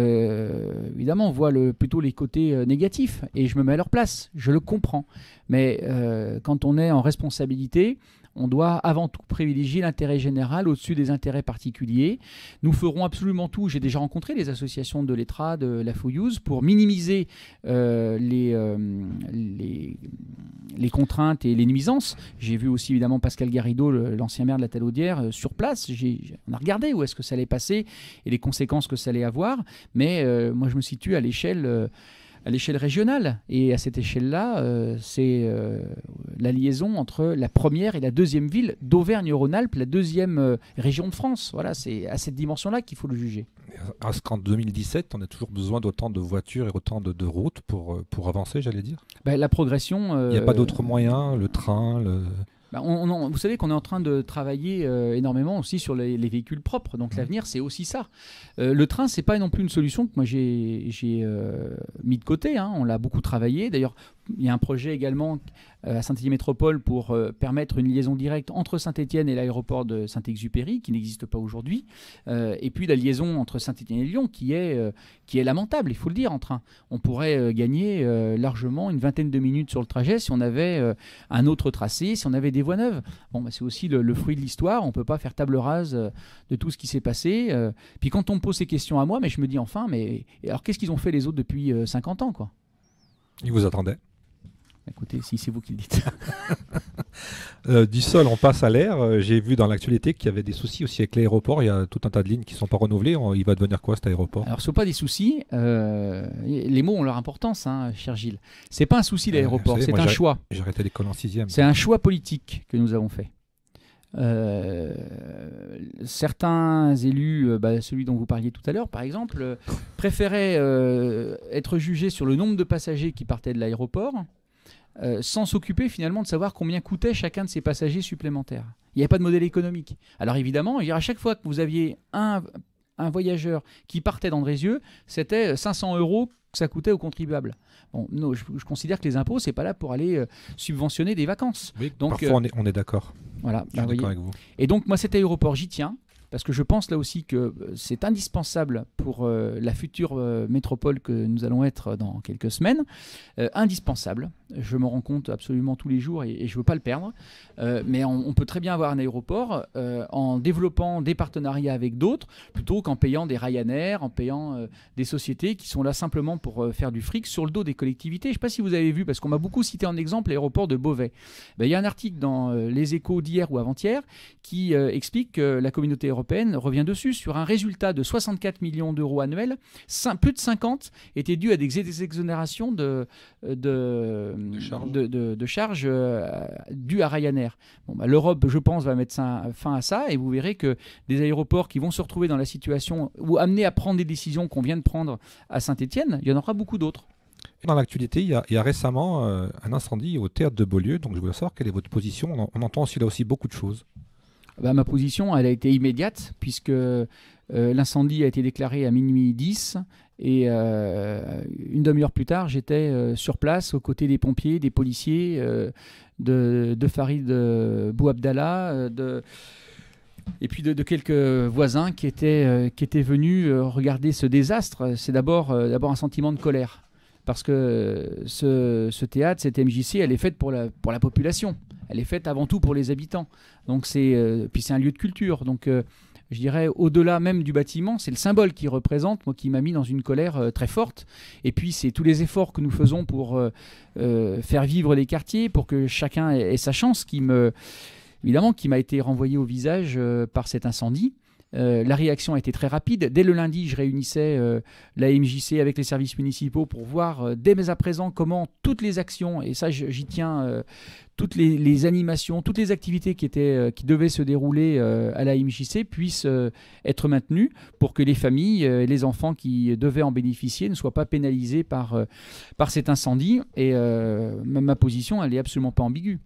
euh, évidemment, voient le, plutôt les côtés négatifs. Et je me mets à leur place, je le comprends. Mais euh, quand on est en responsabilité, On doit avant tout privilégier l'intérêt général au-dessus des intérêts particuliers. Nous ferons absolument tout. J'ai déjà rencontré les associations de l'E T R A, de la Fouillouse, pour minimiser euh, les, euh, les, les contraintes et les nuisances. J'ai vu aussi évidemment Pascal Garrido, l'ancien maire de la Talaudière, euh, sur place. J'ai, on a regardé où est-ce que ça allait passer et les conséquences que ça allait avoir. Mais euh, moi, je me situe à l'échelle... Euh, à l'échelle régionale. Et à cette échelle-là, euh, c'est euh, la liaison entre la première et la deuxième ville d'Auvergne-Rhône-Alpes, la deuxième euh, région de France. Voilà, c'est à cette dimension-là qu'il faut le juger. Est-ce qu'en deux mille dix-sept, on a toujours besoin d'autant de voitures et autant de, de routes pour, pour avancer, j'allais dire ? Ben, la progression... Euh, Il n'y a pas d'autres moyens, le train, le... Bah on, on, vous savez qu'on est en train de travailler euh, énormément aussi sur les, les véhicules propres. Donc mmh. l'avenir, c'est aussi ça. Euh, le train, c'est pas non plus une solution que moi j'ai, j'ai euh, mis de côté. Hein. On l'a beaucoup travaillé. D'ailleurs, il y a un projet également euh, à Saint-Étienne Métropole pour euh, permettre une liaison directe entre Saint-Étienne et l'aéroport de Saint-Exupéry, qui n'existe pas aujourd'hui. Euh, et puis la liaison entre Saint-Étienne et Lyon, qui est, euh, qui est lamentable, il faut le dire, en train. On pourrait euh, gagner euh, largement une vingtaine de minutes sur le trajet si on avait euh, un autre tracé, si on avait des voies neuves. Bon, bah, c'est aussi le, le fruit de l'histoire. On ne peut pas faire table rase euh, de tout ce qui s'est passé. Euh, puis quand on me pose ces questions à moi, mais je me dis enfin, mais alors qu'est-ce qu'ils ont fait les autres depuis euh, cinquante ans, quoi ? Ils vous attendaient. Écoutez, si c'est vous qui le dites. euh, du sol, on passe à l'air. Euh, j'ai vu dans l'actualité qu'il y avait des soucis aussi avec l'aéroport. Il y a tout un tas de lignes qui ne sont pas renouvelées. On, il va devenir quoi cet aéroport ? Alors, ce ne sont pas des soucis. Euh, les mots ont leur importance, hein, cher Gilles. Ce n'est pas un souci l'aéroport, euh, savez, c'est moi, un j'ai, choix. J'ai arrêté l'école en sixième. C'est un choix politique que nous avons fait. Euh, certains élus, euh, bah, celui dont vous parliez tout à l'heure par exemple, euh, préféraient euh, être jugés sur le nombre de passagers qui partaient de l'aéroport euh, sans s'occuper finalement de savoir combien coûtait chacun de ces passagers supplémentaires. Il n'y avait pas de modèle économique. Alors évidemment, à chaque fois que vous aviez un, un voyageur qui partait d'Andrézieux, c'était cinq cents euros que ça coûtait aux contribuables. Bon, non, je, je considère que les impôts, c'est pas là pour aller euh, subventionner des vacances. Oui, donc, parfois euh, on est, on est d'accord. Voilà, je suis bah, d'accord avec vous. Et donc moi cet aéroport, j'y tiens, parce que je pense là aussi que c'est indispensable pour euh, la future euh, métropole que nous allons être dans quelques semaines. Euh, indispensable, je me rends compte absolument tous les jours et, et je ne veux pas le perdre. Euh, mais on, on peut très bien avoir un aéroport euh, en développant des partenariats avec d'autres, plutôt qu'en payant des Ryanair, en payant euh, des sociétés qui sont là simplement pour euh, faire du fric sur le dos des collectivités. Je ne sais pas si vous avez vu, parce qu'on m'a beaucoup cité en exemple l'aéroport de Beauvais. Ben, il y a un article dans euh, Les Échos d'hier ou avant-hier qui euh, explique que la communauté européenne revient dessus sur un résultat de soixante-quatre millions d'euros annuels. Plus de cinquante étaient dus à des exonérations de, de, de charges de, de, de charges euh, dues à Ryanair. Bon, bah, L'Europe, je pense, va mettre ça, fin à ça et vous verrez que des aéroports qui vont se retrouver dans la situation ou amenés à prendre des décisions qu'on vient de prendre à Saint-Étienne, il y en aura beaucoup d'autres. Dans l'actualité, il y a, il y a récemment euh, un incendie au théâtre de Beaulieu, donc je voulais savoir quelle est votre position. On, on entend aussi là aussi beaucoup de choses. Bah, ma position, elle a été immédiate, puisque euh, l'incendie a été déclaré à minuit dix, et euh, une demi-heure plus tard, j'étais euh, sur place, aux côtés des pompiers, des policiers, euh, de, de Farid euh, Bouabdallah, euh, de... et puis de, de quelques voisins qui étaient, euh, qui étaient venus euh, regarder ce désastre. C'est d'abord, euh, d'abord un sentiment de colère, parce que ce, ce théâtre, cette M J C, elle est faite pour la, pour la population. Elle est faite avant tout pour les habitants. Donc c'est, euh, puis c'est un lieu de culture. Donc euh, je dirais, au-delà même du bâtiment, c'est le symbole qui représente, moi, qui m'a mis dans une colère euh, très forte. Et puis c'est tous les efforts que nous faisons pour euh, euh, faire vivre les quartiers, pour que chacun ait, ait sa chance, qui me, évidemment, qui m'a été renvoyé au visage euh, par cet incendie. Euh, la réaction a été très rapide. Dès le lundi, je réunissais euh, la M J C avec les services municipaux pour voir euh, dès à présent comment toutes les actions, et ça j'y tiens, euh, toutes les, les animations, toutes les activités qui, étaient, euh, qui devaient se dérouler euh, à la M J C puissent euh, être maintenues pour que les familles et euh, les enfants qui devaient en bénéficier ne soient pas pénalisés par, euh, par cet incendie. Et euh, ma position, elle n'est absolument pas ambiguë.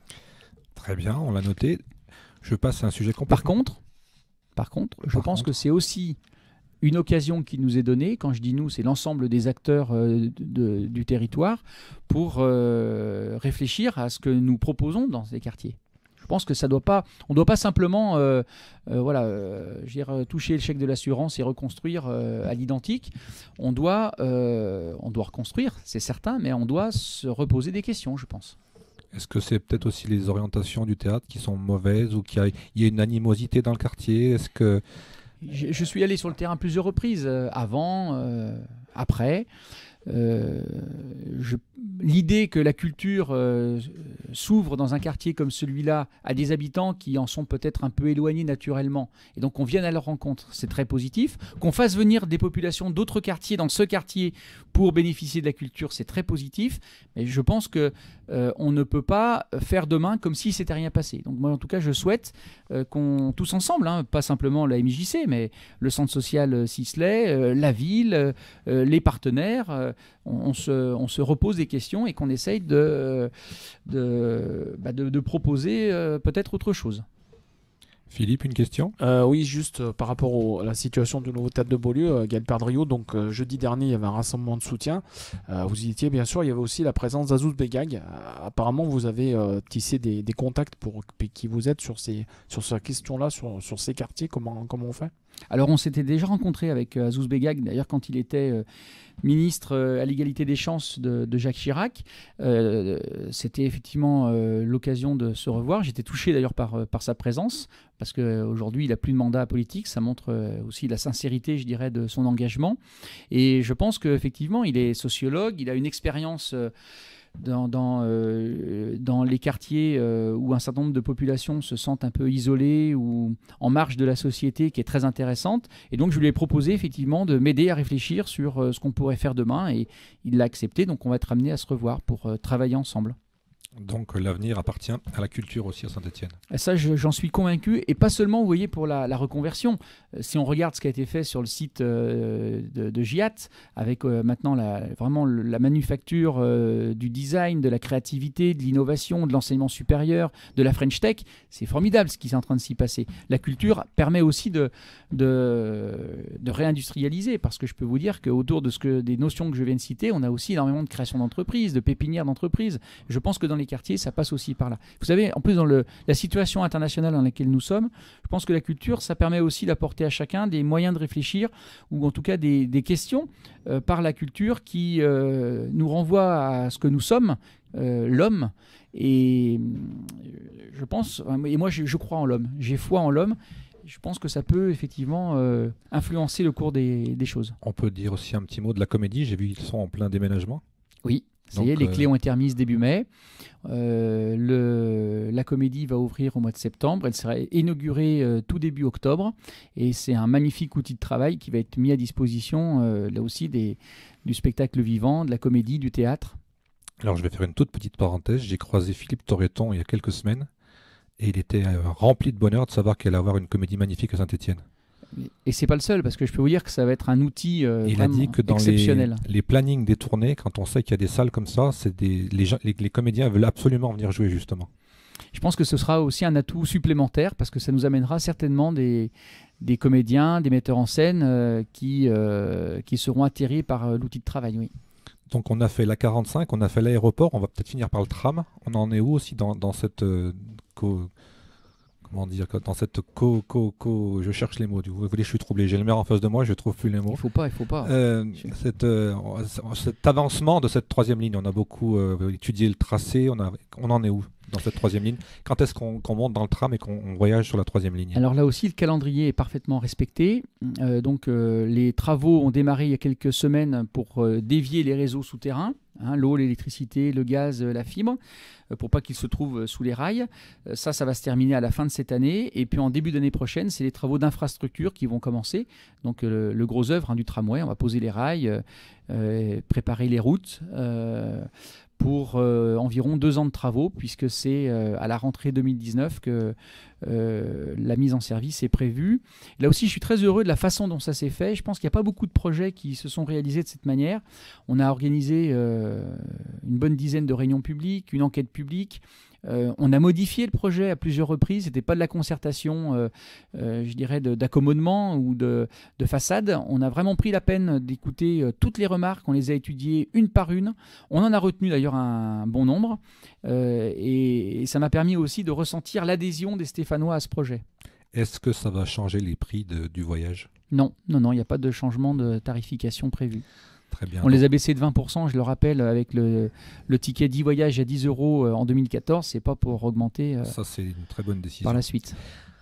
Très bien, on l'a noté. Je passe à un sujet complètement... Par contre, Par contre, je Par pense contre. que c'est aussi une occasion qui nous est donnée, quand je dis nous, c'est l'ensemble des acteurs euh, de, du territoire, pour euh, réfléchir à ce que nous proposons dans ces quartiers. Je pense que ça doit pas, on ne doit pas simplement euh, euh, voilà, euh, je veux dire, toucher le chèque de l'assurance et reconstruire euh, à l'identique. On doit, euh, on doit reconstruire, c'est certain, mais on doit se reposer des questions, je pense. Est-ce que c'est peut-être aussi les orientations du théâtre qui sont mauvaises ou qu'il y a, il y a une animosité dans le quartier? Est-ce que... je, je suis allé sur le terrain plusieurs reprises, euh, avant, euh, après. Euh, je, l'idée que la culture euh, s'ouvre dans un quartier comme celui-là à des habitants qui en sont peut-être un peu éloignés naturellement, et donc qu'on vienne à leur rencontre, c'est très positif. Qu'on fasse venir des populations d'autres quartiers dans ce quartier pour bénéficier de la culture, c'est très positif. Mais je pense que euh, on ne peut pas faire demain comme si c'était rien passé. Donc moi, en tout cas, je souhaite euh, qu'on tous ensemble, hein, pas simplement la M J C, mais le centre social Sisley, euh, la ville, euh, les partenaires. Euh, On, on, se, on se repose des questions et qu'on essaye de, de, bah de, de proposer euh, peut-être autre chose. Philippe, une question? euh, Oui, juste euh, par rapport au, à la situation du nouveau théâtre de Beaulieu, euh, Gaël Perdriau, donc euh, jeudi dernier, il y avait un rassemblement de soutien. Euh, vous y étiez, bien sûr. Il y avait aussi la présence d'Azouz Begag. Euh, apparemment, vous avez euh, tissé des, des contacts pour qui vous aident sur ces, sur ces questions-là, sur, sur ces quartiers. Comment, comment on fait? Alors, on s'était déjà rencontré avec euh, Azouz Begag, d'ailleurs, quand il était euh, ministre euh, à l'égalité des chances de, de Jacques Chirac. Euh, c'était effectivement euh, l'occasion de se revoir. J'étais touché d'ailleurs par, euh, par sa présence, parce qu'aujourd'hui, il n'a plus de mandat politique. Ça montre euh, aussi la sincérité, je dirais, de son engagement. Et je pense qu'effectivement, il est sociologue, il a une expérience... Euh, Dans, dans, euh, dans les quartiers euh, où un certain nombre de populations se sentent un peu isolées ou en marge de la société, qui est très intéressante. Et donc je lui ai proposé effectivement de m'aider à réfléchir sur euh, ce qu'on pourrait faire demain, et il l'a accepté. Donc on va être amené à se revoir pour euh, travailler ensemble. Donc l'avenir appartient à la culture aussi à Saint-Étienne. Ça, je, j'en suis convaincu, et pas seulement, vous voyez, pour la, la reconversion. Euh, si on regarde ce qui a été fait sur le site euh, de, de G I A T, avec euh, maintenant la, vraiment le, la manufacture euh, du design, de la créativité, de l'innovation, de l'enseignement supérieur, de la French Tech, c'est formidable ce qui est en train de s'y passer. La culture permet aussi de, de, de réindustrialiser, parce que je peux vous dire qu'autour de ce que, des notions que je viens de citer, on a aussi énormément de création d'entreprises, de pépinières d'entreprises. Je pense que dans les quartiers, ça passe aussi par là. Vous savez, en plus, dans le, la situation internationale dans laquelle nous sommes, je pense que la culture, ça permet aussi d'apporter à chacun des moyens de réfléchir, ou en tout cas des, des questions euh, par la culture qui euh, nous renvoient à ce que nous sommes, euh, l'homme. Et je pense, et moi je, je crois en l'homme, j'ai foi en l'homme. Je pense que ça peut effectivement euh, influencer le cours des, des choses. On peut dire aussi un petit mot de la comédie. J'ai vu qu'ils sont en plein déménagement. Oui. Ça Donc, y est, les euh... clés ont été remises début mai. Euh, le, la comédie va ouvrir au mois de septembre. Elle sera inaugurée euh, tout début octobre. Et c'est un magnifique outil de travail qui va être mis à disposition, euh, là aussi, des, du spectacle vivant, de la comédie, du théâtre. Alors, je vais faire une toute petite parenthèse. J'ai croisé Philippe Torreton il y a quelques semaines. Et il était euh, rempli de bonheur de savoir qu'il allait avoir une comédie magnifique à Saint-Étienne. Et c'est pas le seul, parce que je peux vous dire que ça va être un outil euh, il a dit que dans exceptionnel. Les, les plannings des tournées, quand on sait qu'il y a des salles comme ça, c'est des, les, gens, les, les comédiens veulent absolument venir jouer justement. Je pense que ce sera aussi un atout supplémentaire, parce que ça nous amènera certainement des, des comédiens, des metteurs en scène euh, qui, euh, qui seront atterrés par euh, l'outil de travail, oui. Donc on a fait la quarante-cinq, on a fait l'aéroport, on va peut-être finir par le tram. On en est où aussi dans, dans cette... Euh, co Comment dire, dans cette co, co, co, je cherche les mots. Vous voulez, je suis troublé. J'ai le maire en face de moi, je ne trouve plus les mots. Il faut pas, il faut pas. Euh, cette, euh, cet avancement de cette troisième ligne, on a beaucoup euh, étudié le tracé. On, a, on en est où dans cette troisième ligne? Quand est-ce qu'on qu'on monte dans le tram et qu'on voyage sur la troisième ligne? Alors là aussi, le calendrier est parfaitement respecté. Euh, donc euh, les travaux ont démarré il y a quelques semaines pour euh, dévier les réseaux souterrains. Hein, l'eau, l'électricité, le gaz, la fibre, euh, pour pas qu'ils se trouvent sous les rails. Euh, ça, ça va se terminer à la fin de cette année. Et puis en début d'année prochaine, c'est les travaux d'infrastructure qui vont commencer. Donc euh, le gros œuvre hein, du tramway, on va poser les rails, euh, euh, préparer les routes euh, pour euh, environ deux ans de travaux, puisque c'est euh, à la rentrée deux mille dix-neuf que euh, la mise en service est prévue. Là aussi, je suis très heureux de la façon dont ça s'est fait. Je pense qu'il n'y a pas beaucoup de projets qui se sont réalisés de cette manière. On a organisé euh, une bonne dizaine de réunions publiques, une enquête publique. Euh, on a modifié le projet à plusieurs reprises. Ce n'était pas de la concertation, euh, euh, je dirais, de, d'accommodement ou de, de façade. On a vraiment pris la peine d'écouter euh, toutes les remarques. On les a étudiées une par une. On en a retenu d'ailleurs un, un bon nombre. Euh, et, et ça m'a permis aussi de ressentir l'adhésion des Stéphanois à ce projet. Est-ce que ça va changer les prix de, du voyage? Non, non, non, il n'y a pas de changement de tarification prévu. Très bien. On les a baissés de vingt pour cent, je le rappelle, avec le, le ticket dix voyages à dix euros en deux mille quatorze. C'est pas pour augmenter euh, Ça, c'est une très bonne décision. par la suite.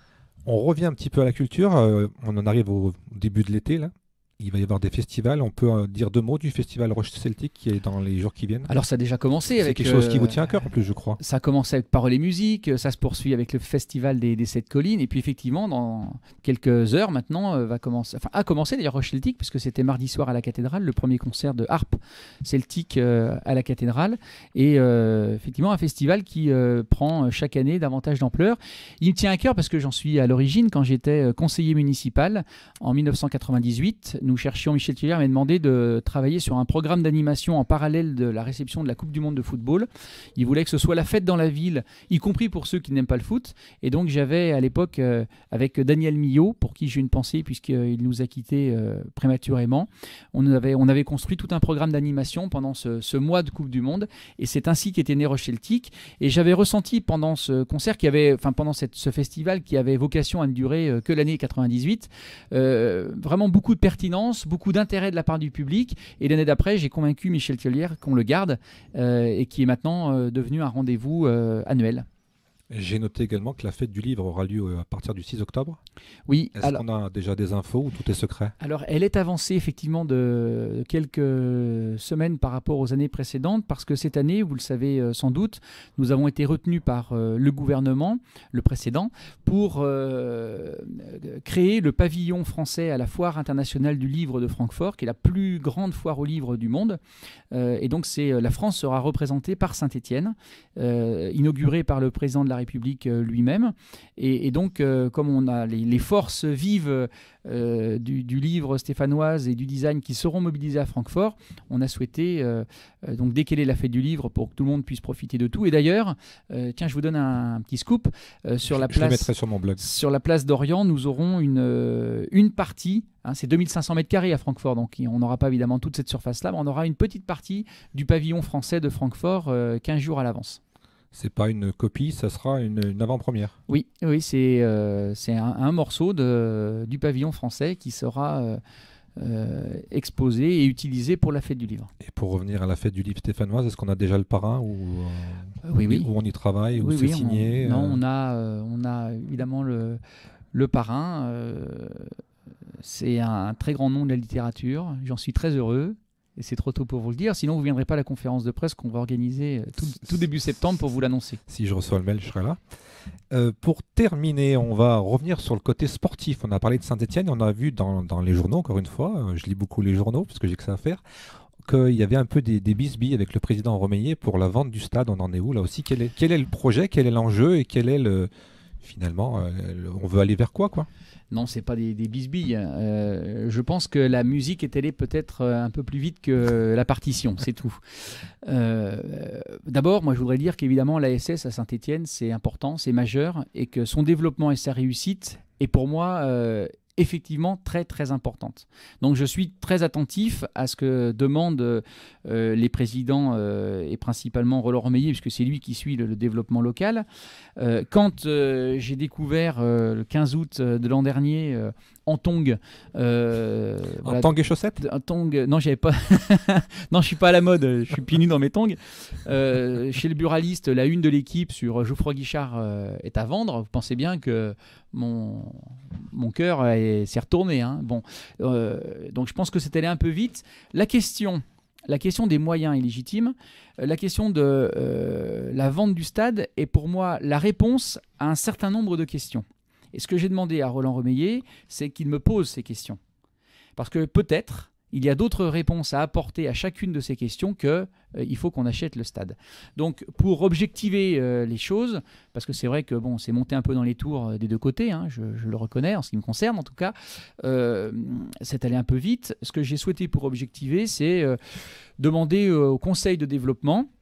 On revient un petit peu à la culture. Euh, on en arrive au début de l'été, là. Il va y avoir des festivals. On peut euh, dire deux mots du festival Roche Celtique qui est dans les jours qui viennent. Alors ça a déjà commencé C'est avec quelque chose qui euh, vous tient à cœur en plus, je crois. Ça a commencé avec Paroles et Musique, ça se poursuit avec le festival des, des Sept Collines, et puis effectivement, dans quelques heures maintenant, euh, va commencer, enfin, a commencé d'ailleurs Roche Celtique, puisque c'était mardi soir à la cathédrale, le premier concert de harpe celtique euh, à la cathédrale, et euh, effectivement un festival qui euh, prend chaque année davantage d'ampleur. Il me tient à cœur parce que j'en suis à l'origine. Quand j'étais conseiller municipal en mille neuf cent quatre-vingt-dix-huit, nous cherchions, Michel Thiollière m'a demandé de travailler sur un programme d'animation en parallèle de la réception de la Coupe du Monde de football. Il voulait que ce soit la fête dans la ville, y compris pour ceux qui n'aiment pas le foot. Et donc j'avais à l'époque, euh, avec Daniel Millot, pour qui j'ai une pensée puisqu'il nous a quittés euh, prématurément, on avait, on avait construit tout un programme d'animation pendant ce, ce mois de Coupe du Monde. Et c'est ainsi qu'était né Roche Celtique. Et j'avais ressenti pendant ce concert, qui avait, enfin pendant cette, ce festival qui avait vocation à ne durer euh, que l'année quatre-vingt-dix-huit, euh, vraiment beaucoup de pertinence, beaucoup d'intérêt de la part du public. Et l'année d'après, j'ai convaincu Michel Thiollière qu'on le garde euh, et qui est maintenant euh, devenu un rendez-vous euh, annuel. J'ai noté également que la fête du livre aura lieu à partir du six octobre. Oui. Est-ce alors, qu'on a déjà des infos ou tout est secret? Alors, elle est avancée effectivement de quelques semaines par rapport aux années précédentes, parce que cette année, vous le savez euh, sans doute, nous avons été retenus par euh, le gouvernement, le précédent, pour euh, créer le pavillon français à la Foire internationale du livre de Francfort, qui est la plus grande foire au livre du monde. Euh, et donc, c'est, la France sera représentée par Saint-Étienne, euh, inaugurée par le président de la République euh, lui-même. Et, et donc, euh, comme on a les, les forces vives euh, du, du livre stéphanoise et du design qui seront mobilisées à Francfort, on a souhaité, euh, euh, donc décaler la fête du livre pour que tout le monde puisse profiter de tout. Et d'ailleurs, euh, tiens, je vous donne un, un petit scoop. Euh, sur, je, la je le place, mettrai sur mon blog. sur la place d'Orient, nous aurons une, euh, une partie, hein, c'est deux mille cinq cents mètres carrés à Francfort, donc on n'aura pas évidemment toute cette surface-là, mais on aura une petite partie du pavillon français de Francfort euh, quinze jours à l'avance. C'est pas une copie, ça sera une, une avant-première. Oui, oui, c'est euh, c'est un, un morceau de, du pavillon français qui sera euh, euh, exposé et utilisé pour la fête du livre. Et pour revenir à la fête du livre stéphanoise, est-ce qu'on a déjà le parrain ou euh, oui, oui. où on y travaille, où oui, c'est oui, signé? on, Non, euh... on a, euh, on a évidemment le, le parrain. Euh, c'est un, un très grand nom de la littérature. J'en suis très heureux. Et c'est trop tôt pour vous le dire, sinon vous ne viendrez pas à la conférence de presse qu'on va organiser tout, tout début septembre pour vous l'annoncer. Si je reçois le mail, je serai là. Euh, pour terminer, on va revenir sur le côté sportif. On a parlé de Saint-Étienne, on a vu dans, dans les journaux, encore une fois, euh, je lis beaucoup les journaux parce que j'ai que ça à faire, qu'il y avait un peu des, des bisbilles avec le président Romeillet pour la vente du stade. On en est où là aussi? Quel est, quel est le projet, quel est l'enjeu et quel est le... Finalement, euh, le, on veut aller vers quoi, quoi? Non, c'est pas des, des bisbilles. Euh, je pense que la musique est allée peut-être un peu plus vite que la partition, c'est tout. Euh, D'abord, moi je voudrais dire qu'évidemment l'A S S à Saint-Étienne, c'est important, c'est majeur, et que son développement et sa réussite est pour moi euh, effectivement très très importante. Donc je suis très attentif à ce que demandent euh, les présidents euh, et principalement Roland Romeillet, puisque c'est lui qui suit le, le développement local. Euh, quand euh, j'ai découvert euh, le quinze août de l'an dernier euh, en tongs, euh, en voilà, tongs et chaussettes, en tongs, non j'avais pas, non je suis pas à la mode, je suis pieds nus dans mes tongs. Euh, chez le buraliste, la une de l'équipe sur Geoffroy Guichard euh, est à vendre. Vous pensez bien que mon mon cœur s'est retourné. Hein. Bon, euh, donc je pense que c'est allé un peu vite. La question. La question des moyens est légitime. La question de euh, la vente du stade est pour moi la réponse à un certain nombre de questions. Et ce que j'ai demandé à Roland Romeillet, c'est qu'il me pose ces questions. Parce que peut-être, il y a d'autres réponses à apporter à chacune de ces questions que euh, il faut qu'on achète le stade. Donc, pour objectiver euh, les choses, parce que c'est vrai que bon, c'est monté un peu dans les tours des deux côtés, hein, je, je le reconnais, en ce qui me concerne en tout cas, euh, c'est allé un peu vite. Ce que j'ai souhaité pour objectiver, c'est euh, demander euh, au Conseil de développement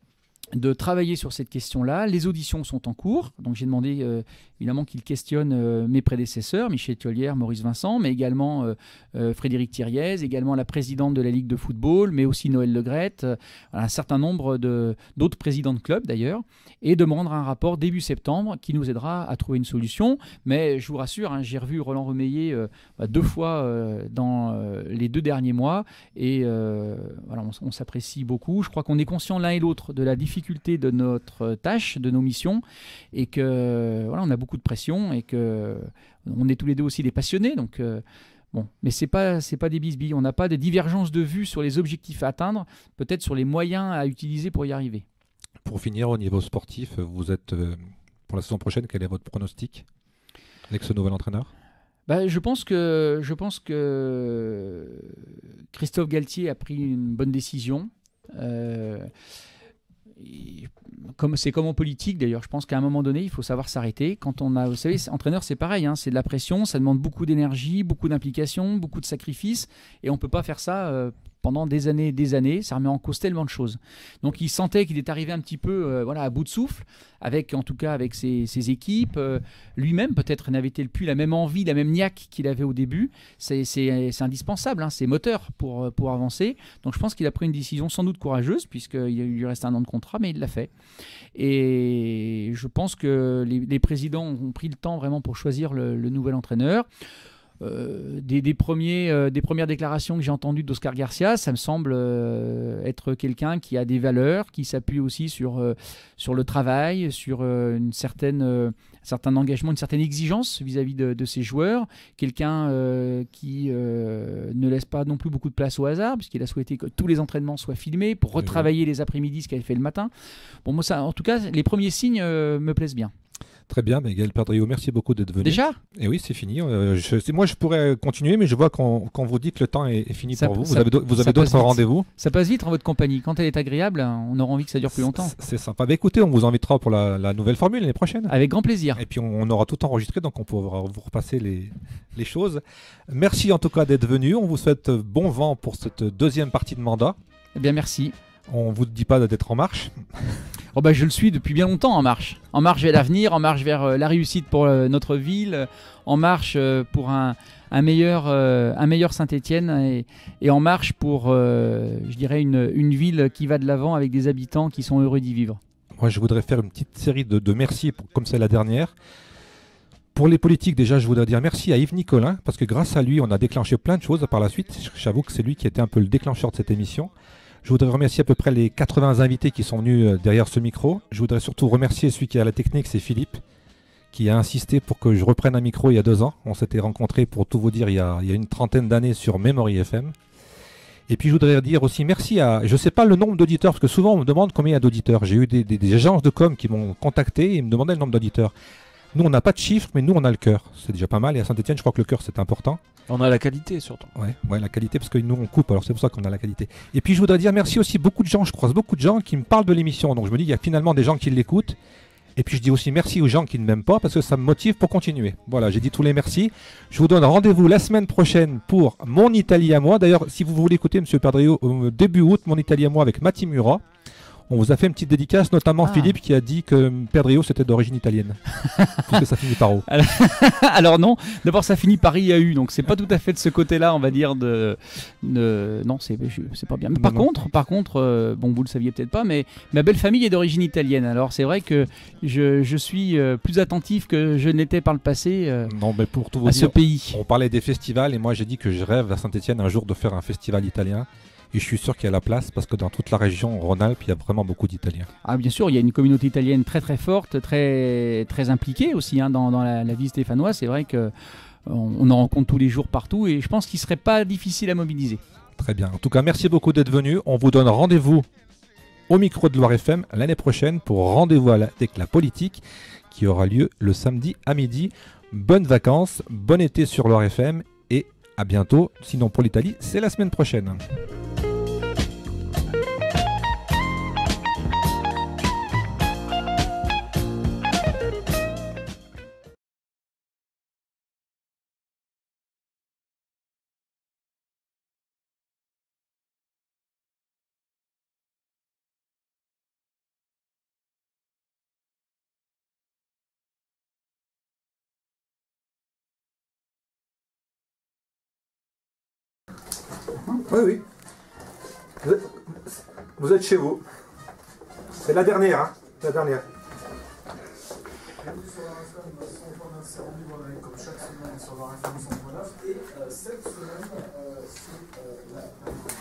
de travailler sur cette question-là. Les auditions sont en cours, donc j'ai demandé euh, évidemment qu'ils questionnent euh, mes prédécesseurs, Michel Thiollière, Maurice Vincent, mais également euh, euh, Frédéric Thiriez, également la présidente de la Ligue de football, mais aussi Noël Le Graët, euh, un certain nombre de, d'autres présidents de clubs d'ailleurs, et de me rendre un rapport début septembre qui nous aidera à trouver une solution. Mais je vous rassure, hein, j'ai revu Roland Remeillet euh, bah, deux fois euh, dans euh, les deux derniers mois, et euh, voilà, on, on s'apprécie beaucoup. Je crois qu'on est conscient l'un et l'autre de la difficulté de notre tâche, de nos missions, et que voilà, on a beaucoup de pression, et que on est tous les deux aussi des passionnés, donc euh, bon, mais c'est pas c'est pas des bisbilles, on n'a pas de divergence de vue sur les objectifs à atteindre, peut-être sur les moyens à utiliser pour y arriver. Pour finir, au niveau sportif, vous êtes euh, pour la saison prochaine, quel est votre pronostic avec ce nouvel entraîneur? Bah, je pense que je pense que Christophe Galtier a pris une bonne décision. Euh, Comme, c'est comme en politique d'ailleurs, je pense qu'à un moment donné, il faut savoir s'arrêter. Quand on a, vous savez, entraîneur, c'est pareil, hein, c'est de la pression, ça demande beaucoup d'énergie, beaucoup d'implication, beaucoup de sacrifices, et on ne peut pas faire ça euh, pendant des années et des années, ça remet en cause tellement de choses. Donc il sentait qu'il est arrivé un petit peu euh, voilà, à bout de souffle, avec, en tout cas avec ses, ses équipes. Euh, lui-même peut-être n'avait-il plus la même envie, la même niaque qu'il avait au début. C'est, c'est, c'est indispensable, hein, c'est moteur pour, pour avancer. Donc je pense qu'il a pris une décision sans doute courageuse, puisqu'il lui reste un an de contrat, mais il l'a fait. Et je pense que les, les présidents ont pris le temps vraiment pour choisir le, le nouvel entraîneur. Euh, des, des, premiers, euh, des premières déclarations que j'ai entendues d'Oscar Garcia, ça me semble euh, être quelqu'un qui a des valeurs, qui s'appuie aussi sur, euh, sur le travail, sur euh, une certaine, euh, un certain engagement, une certaine exigence vis-à-vis de, de ses joueurs, quelqu'un euh, qui euh, ne laisse pas non plus beaucoup de place au hasard, puisqu'il a souhaité que tous les entraînements soient filmés pour retravailler les après-midi ce qu'il avait fait le matin. Bon, moi, ça, en tout cas, les premiers signes euh, me plaisent bien. Très bien, mais Gaël Perdriau, merci beaucoup d'être venu. Déjà ? Et oui, c'est fini. Euh, je, moi, je pourrais continuer, mais je vois qu'on, qu'on vous dit que le temps est, est fini ça, pour vous. Ça, vous avez, do- vous avez d'autres rendez-vous. Ça passe vite en votre compagnie. Quand elle est agréable, on aura envie que ça dure plus longtemps. C'est, c'est sympa. Bah, écoutez, on vous invitera pour la, la nouvelle formule l'année prochaine. Avec grand plaisir. Et puis, on, on aura tout enregistré, donc on pourra vous repasser les, les choses. Merci en tout cas d'être venu. On vous souhaite bon vent pour cette deuxième partie de mandat. Eh bien, merci. On ne vous dit pas d'être en marche. Oh bah, je le suis depuis bien longtemps en marche. En marche vers l'avenir, en marche vers euh, la réussite pour euh, notre ville, euh, en marche euh, pour un, un meilleur, euh, un meilleur Saint-Étienne et, et en marche pour, euh, je dirais, une, une ville qui va de l'avant avec des habitants qui sont heureux d'y vivre. Moi, je voudrais faire une petite série de, de merci, pour, comme c'est la dernière. Pour les politiques, déjà, je voudrais dire merci à Yves Nicolin, parce que grâce à lui, on a déclenché plein de choses par la suite. J'avoue que c'est lui qui était un peu le déclencheur de cette émission. Je voudrais remercier à peu près les quatre-vingts invités qui sont venus derrière ce micro. Je voudrais surtout remercier celui qui est à la technique, c'est Philippe, qui a insisté pour que je reprenne un micro il y a deux ans. On s'était rencontrés, pour tout vous dire, il y a, il y a une trentaine d'années sur Memory F M. Et puis je voudrais dire aussi merci à, je ne sais pas le nombre d'auditeurs, parce que souvent on me demande combien il y a d'auditeurs. J'ai eu des, des, des agences de com qui m'ont contacté et me demandaient le nombre d'auditeurs. Nous, on n'a pas de chiffres, mais nous, on a le cœur. C'est déjà pas mal. Et à Saint-Étienne, je crois que le cœur, c'est important. On a la qualité, surtout. Ouais, ouais, la qualité, parce que nous, on coupe, alors c'est pour ça qu'on a la qualité. Et puis, je voudrais dire merci aussi beaucoup de gens. Je croise beaucoup de gens qui me parlent de l'émission. Donc, je me dis, il y a finalement des gens qui l'écoutent. Et puis, je dis aussi merci aux gens qui ne m'aiment pas, parce que ça me motive pour continuer. Voilà, j'ai dit tous les merci. Je vous donne rendez-vous la semaine prochaine pour Mon Italie à moi. D'ailleurs, si vous voulez écouter, M. Perdriau, au début août, Mon Italie à moi avec Mati Murat. On vous a fait une petite dédicace, notamment ah. Philippe qui a dit que Perdriau c'était d'origine italienne. Puisque ça finit par O. Alors, alors non, d'abord ça finit par I A U, donc c'est pas tout à fait de ce côté-là, on va dire, de... de... Non, c'est, c'est pas bien. Mais par non, contre, non. par contre euh, bon, vous le saviez peut-être pas, mais ma belle famille est d'origine italienne. Alors c'est vrai que je, je suis euh, plus attentif que je ne l'étais par le passé euh, non, mais pour tout vous à dire, ce pays. On parlait des festivals et moi j'ai dit que je rêve à Saint-Étienne un jour de faire un festival italien. Et je suis sûr qu'il y a la place parce que dans toute la région Rhône-Alpes, il y a vraiment beaucoup d'Italiens. Ah bien sûr, il y a une communauté italienne très très forte, très, très impliquée aussi hein, dans, dans la, la vie stéphanoise. C'est vrai qu'on on en rencontre tous les jours partout et je pense qu'il ne serait pas difficile à mobiliser. Très bien. En tout cas, merci beaucoup d'être venu. On vous donne rendez-vous au micro de Loire F M l'année prochaine pour Rendez-vous avec la politique qui aura lieu le samedi à midi. Bonnes vacances, bon été sur Loire F M et à bientôt. Sinon pour l'Italie, c'est la semaine prochaine. Oui, oui. Vous êtes, vous êtes chez vous. C'est la dernière, hein, la dernière. Comme chaque semaine sur la réforme cent neuf et euh, cette semaine euh, c'est euh, la...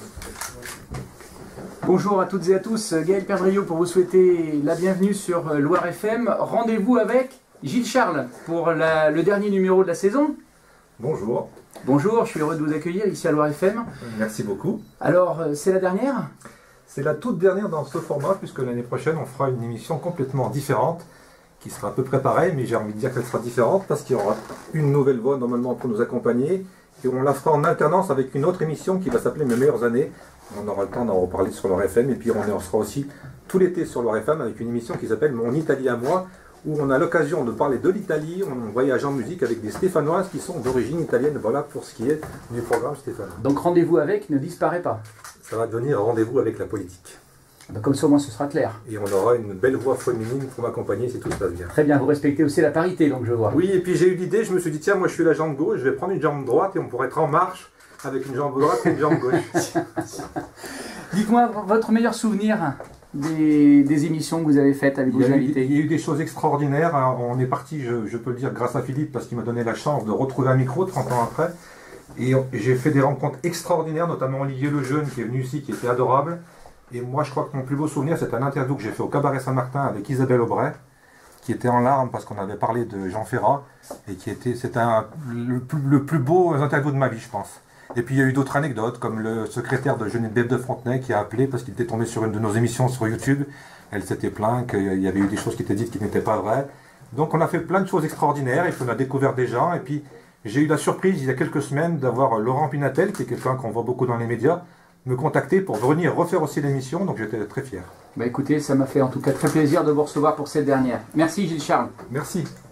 Bonjour à toutes et à tous, Gaël Perdriau pour vous souhaiter la bienvenue sur Loire F M. Rendez-vous avec Gilles Charles pour la, le dernier numéro de la saison. Bonjour. Bonjour, je suis heureux de vous accueillir ici à Loire F M. Merci beaucoup. Alors, c'est la dernière ? C'est la toute dernière dans ce format, puisque l'année prochaine, on fera une émission complètement différente, qui sera à peu près pareille, mais j'ai envie de dire qu'elle sera différente, parce qu'il y aura une nouvelle voix normalement pour nous accompagner, et on la fera en alternance avec une autre émission qui va s'appeler Mes meilleures années. On aura le temps d'en reparler sur Loire F M, et puis on sera aussi tout l'été sur Loire F M avec une émission qui s'appelle Mon Italie à moi, où on a l'occasion de parler de l'Italie, on voyage en musique avec des Stéphanoises qui sont d'origine italienne. Voilà pour ce qui est du programme stéphanois. Donc rendez-vous avec ne disparaît pas. Ça va devenir rendez-vous avec la politique. Donc, comme ça au moins ce sera clair. Et on aura une belle voix féminine pour m'accompagner si tout se passe bien. Très bien, vous respectez aussi la parité, donc je vois. Oui, et puis j'ai eu l'idée, je me suis dit, tiens, moi je suis la jambe gauche, je vais prendre une jambe droite et on pourrait être en marche avec une jambe droite et une jambe gauche. Dites-moi, votre meilleur souvenir des, des émissions que vous avez faites avec Il y, vos a eu, invités? il y a eu des choses extraordinaires. On est parti, je, je peux le dire, grâce à Philippe, parce qu'il m'a donné la chance de retrouver un micro trente ans après. Et j'ai fait des rencontres extraordinaires, notamment Olivier Lejeune qui est venu ici, qui était adorable. Et moi, je crois que mon plus beau souvenir, c'est un interview que j'ai fait au Cabaret Saint-Martin avec Isabelle Aubray, qui était en larmes parce qu'on avait parlé de Jean Ferrat, et qui était, c'était un, le, plus, le plus beau interview de ma vie, je pense. Et puis il y a eu d'autres anecdotes, comme le secrétaire de Geneviève de Frontenay qui a appelé parce qu'il était tombé sur une de nos émissions sur YouTube. Elle s'était plainte qu'il y avait eu des choses qui étaient dites qui n'étaient pas vraies. Donc on a fait plein de choses extraordinaires, et puis on a découvert des gens. Et puis j'ai eu la surprise il y a quelques semaines d'avoir Laurent Pinatel, qui est quelqu'un qu'on voit beaucoup dans les médias, me contacter pour venir refaire aussi l'émission, donc j'étais très fier. Bah écoutez, ça m'a fait en tout cas très plaisir de vous recevoir pour cette dernière. Merci Gilles Charles. Merci.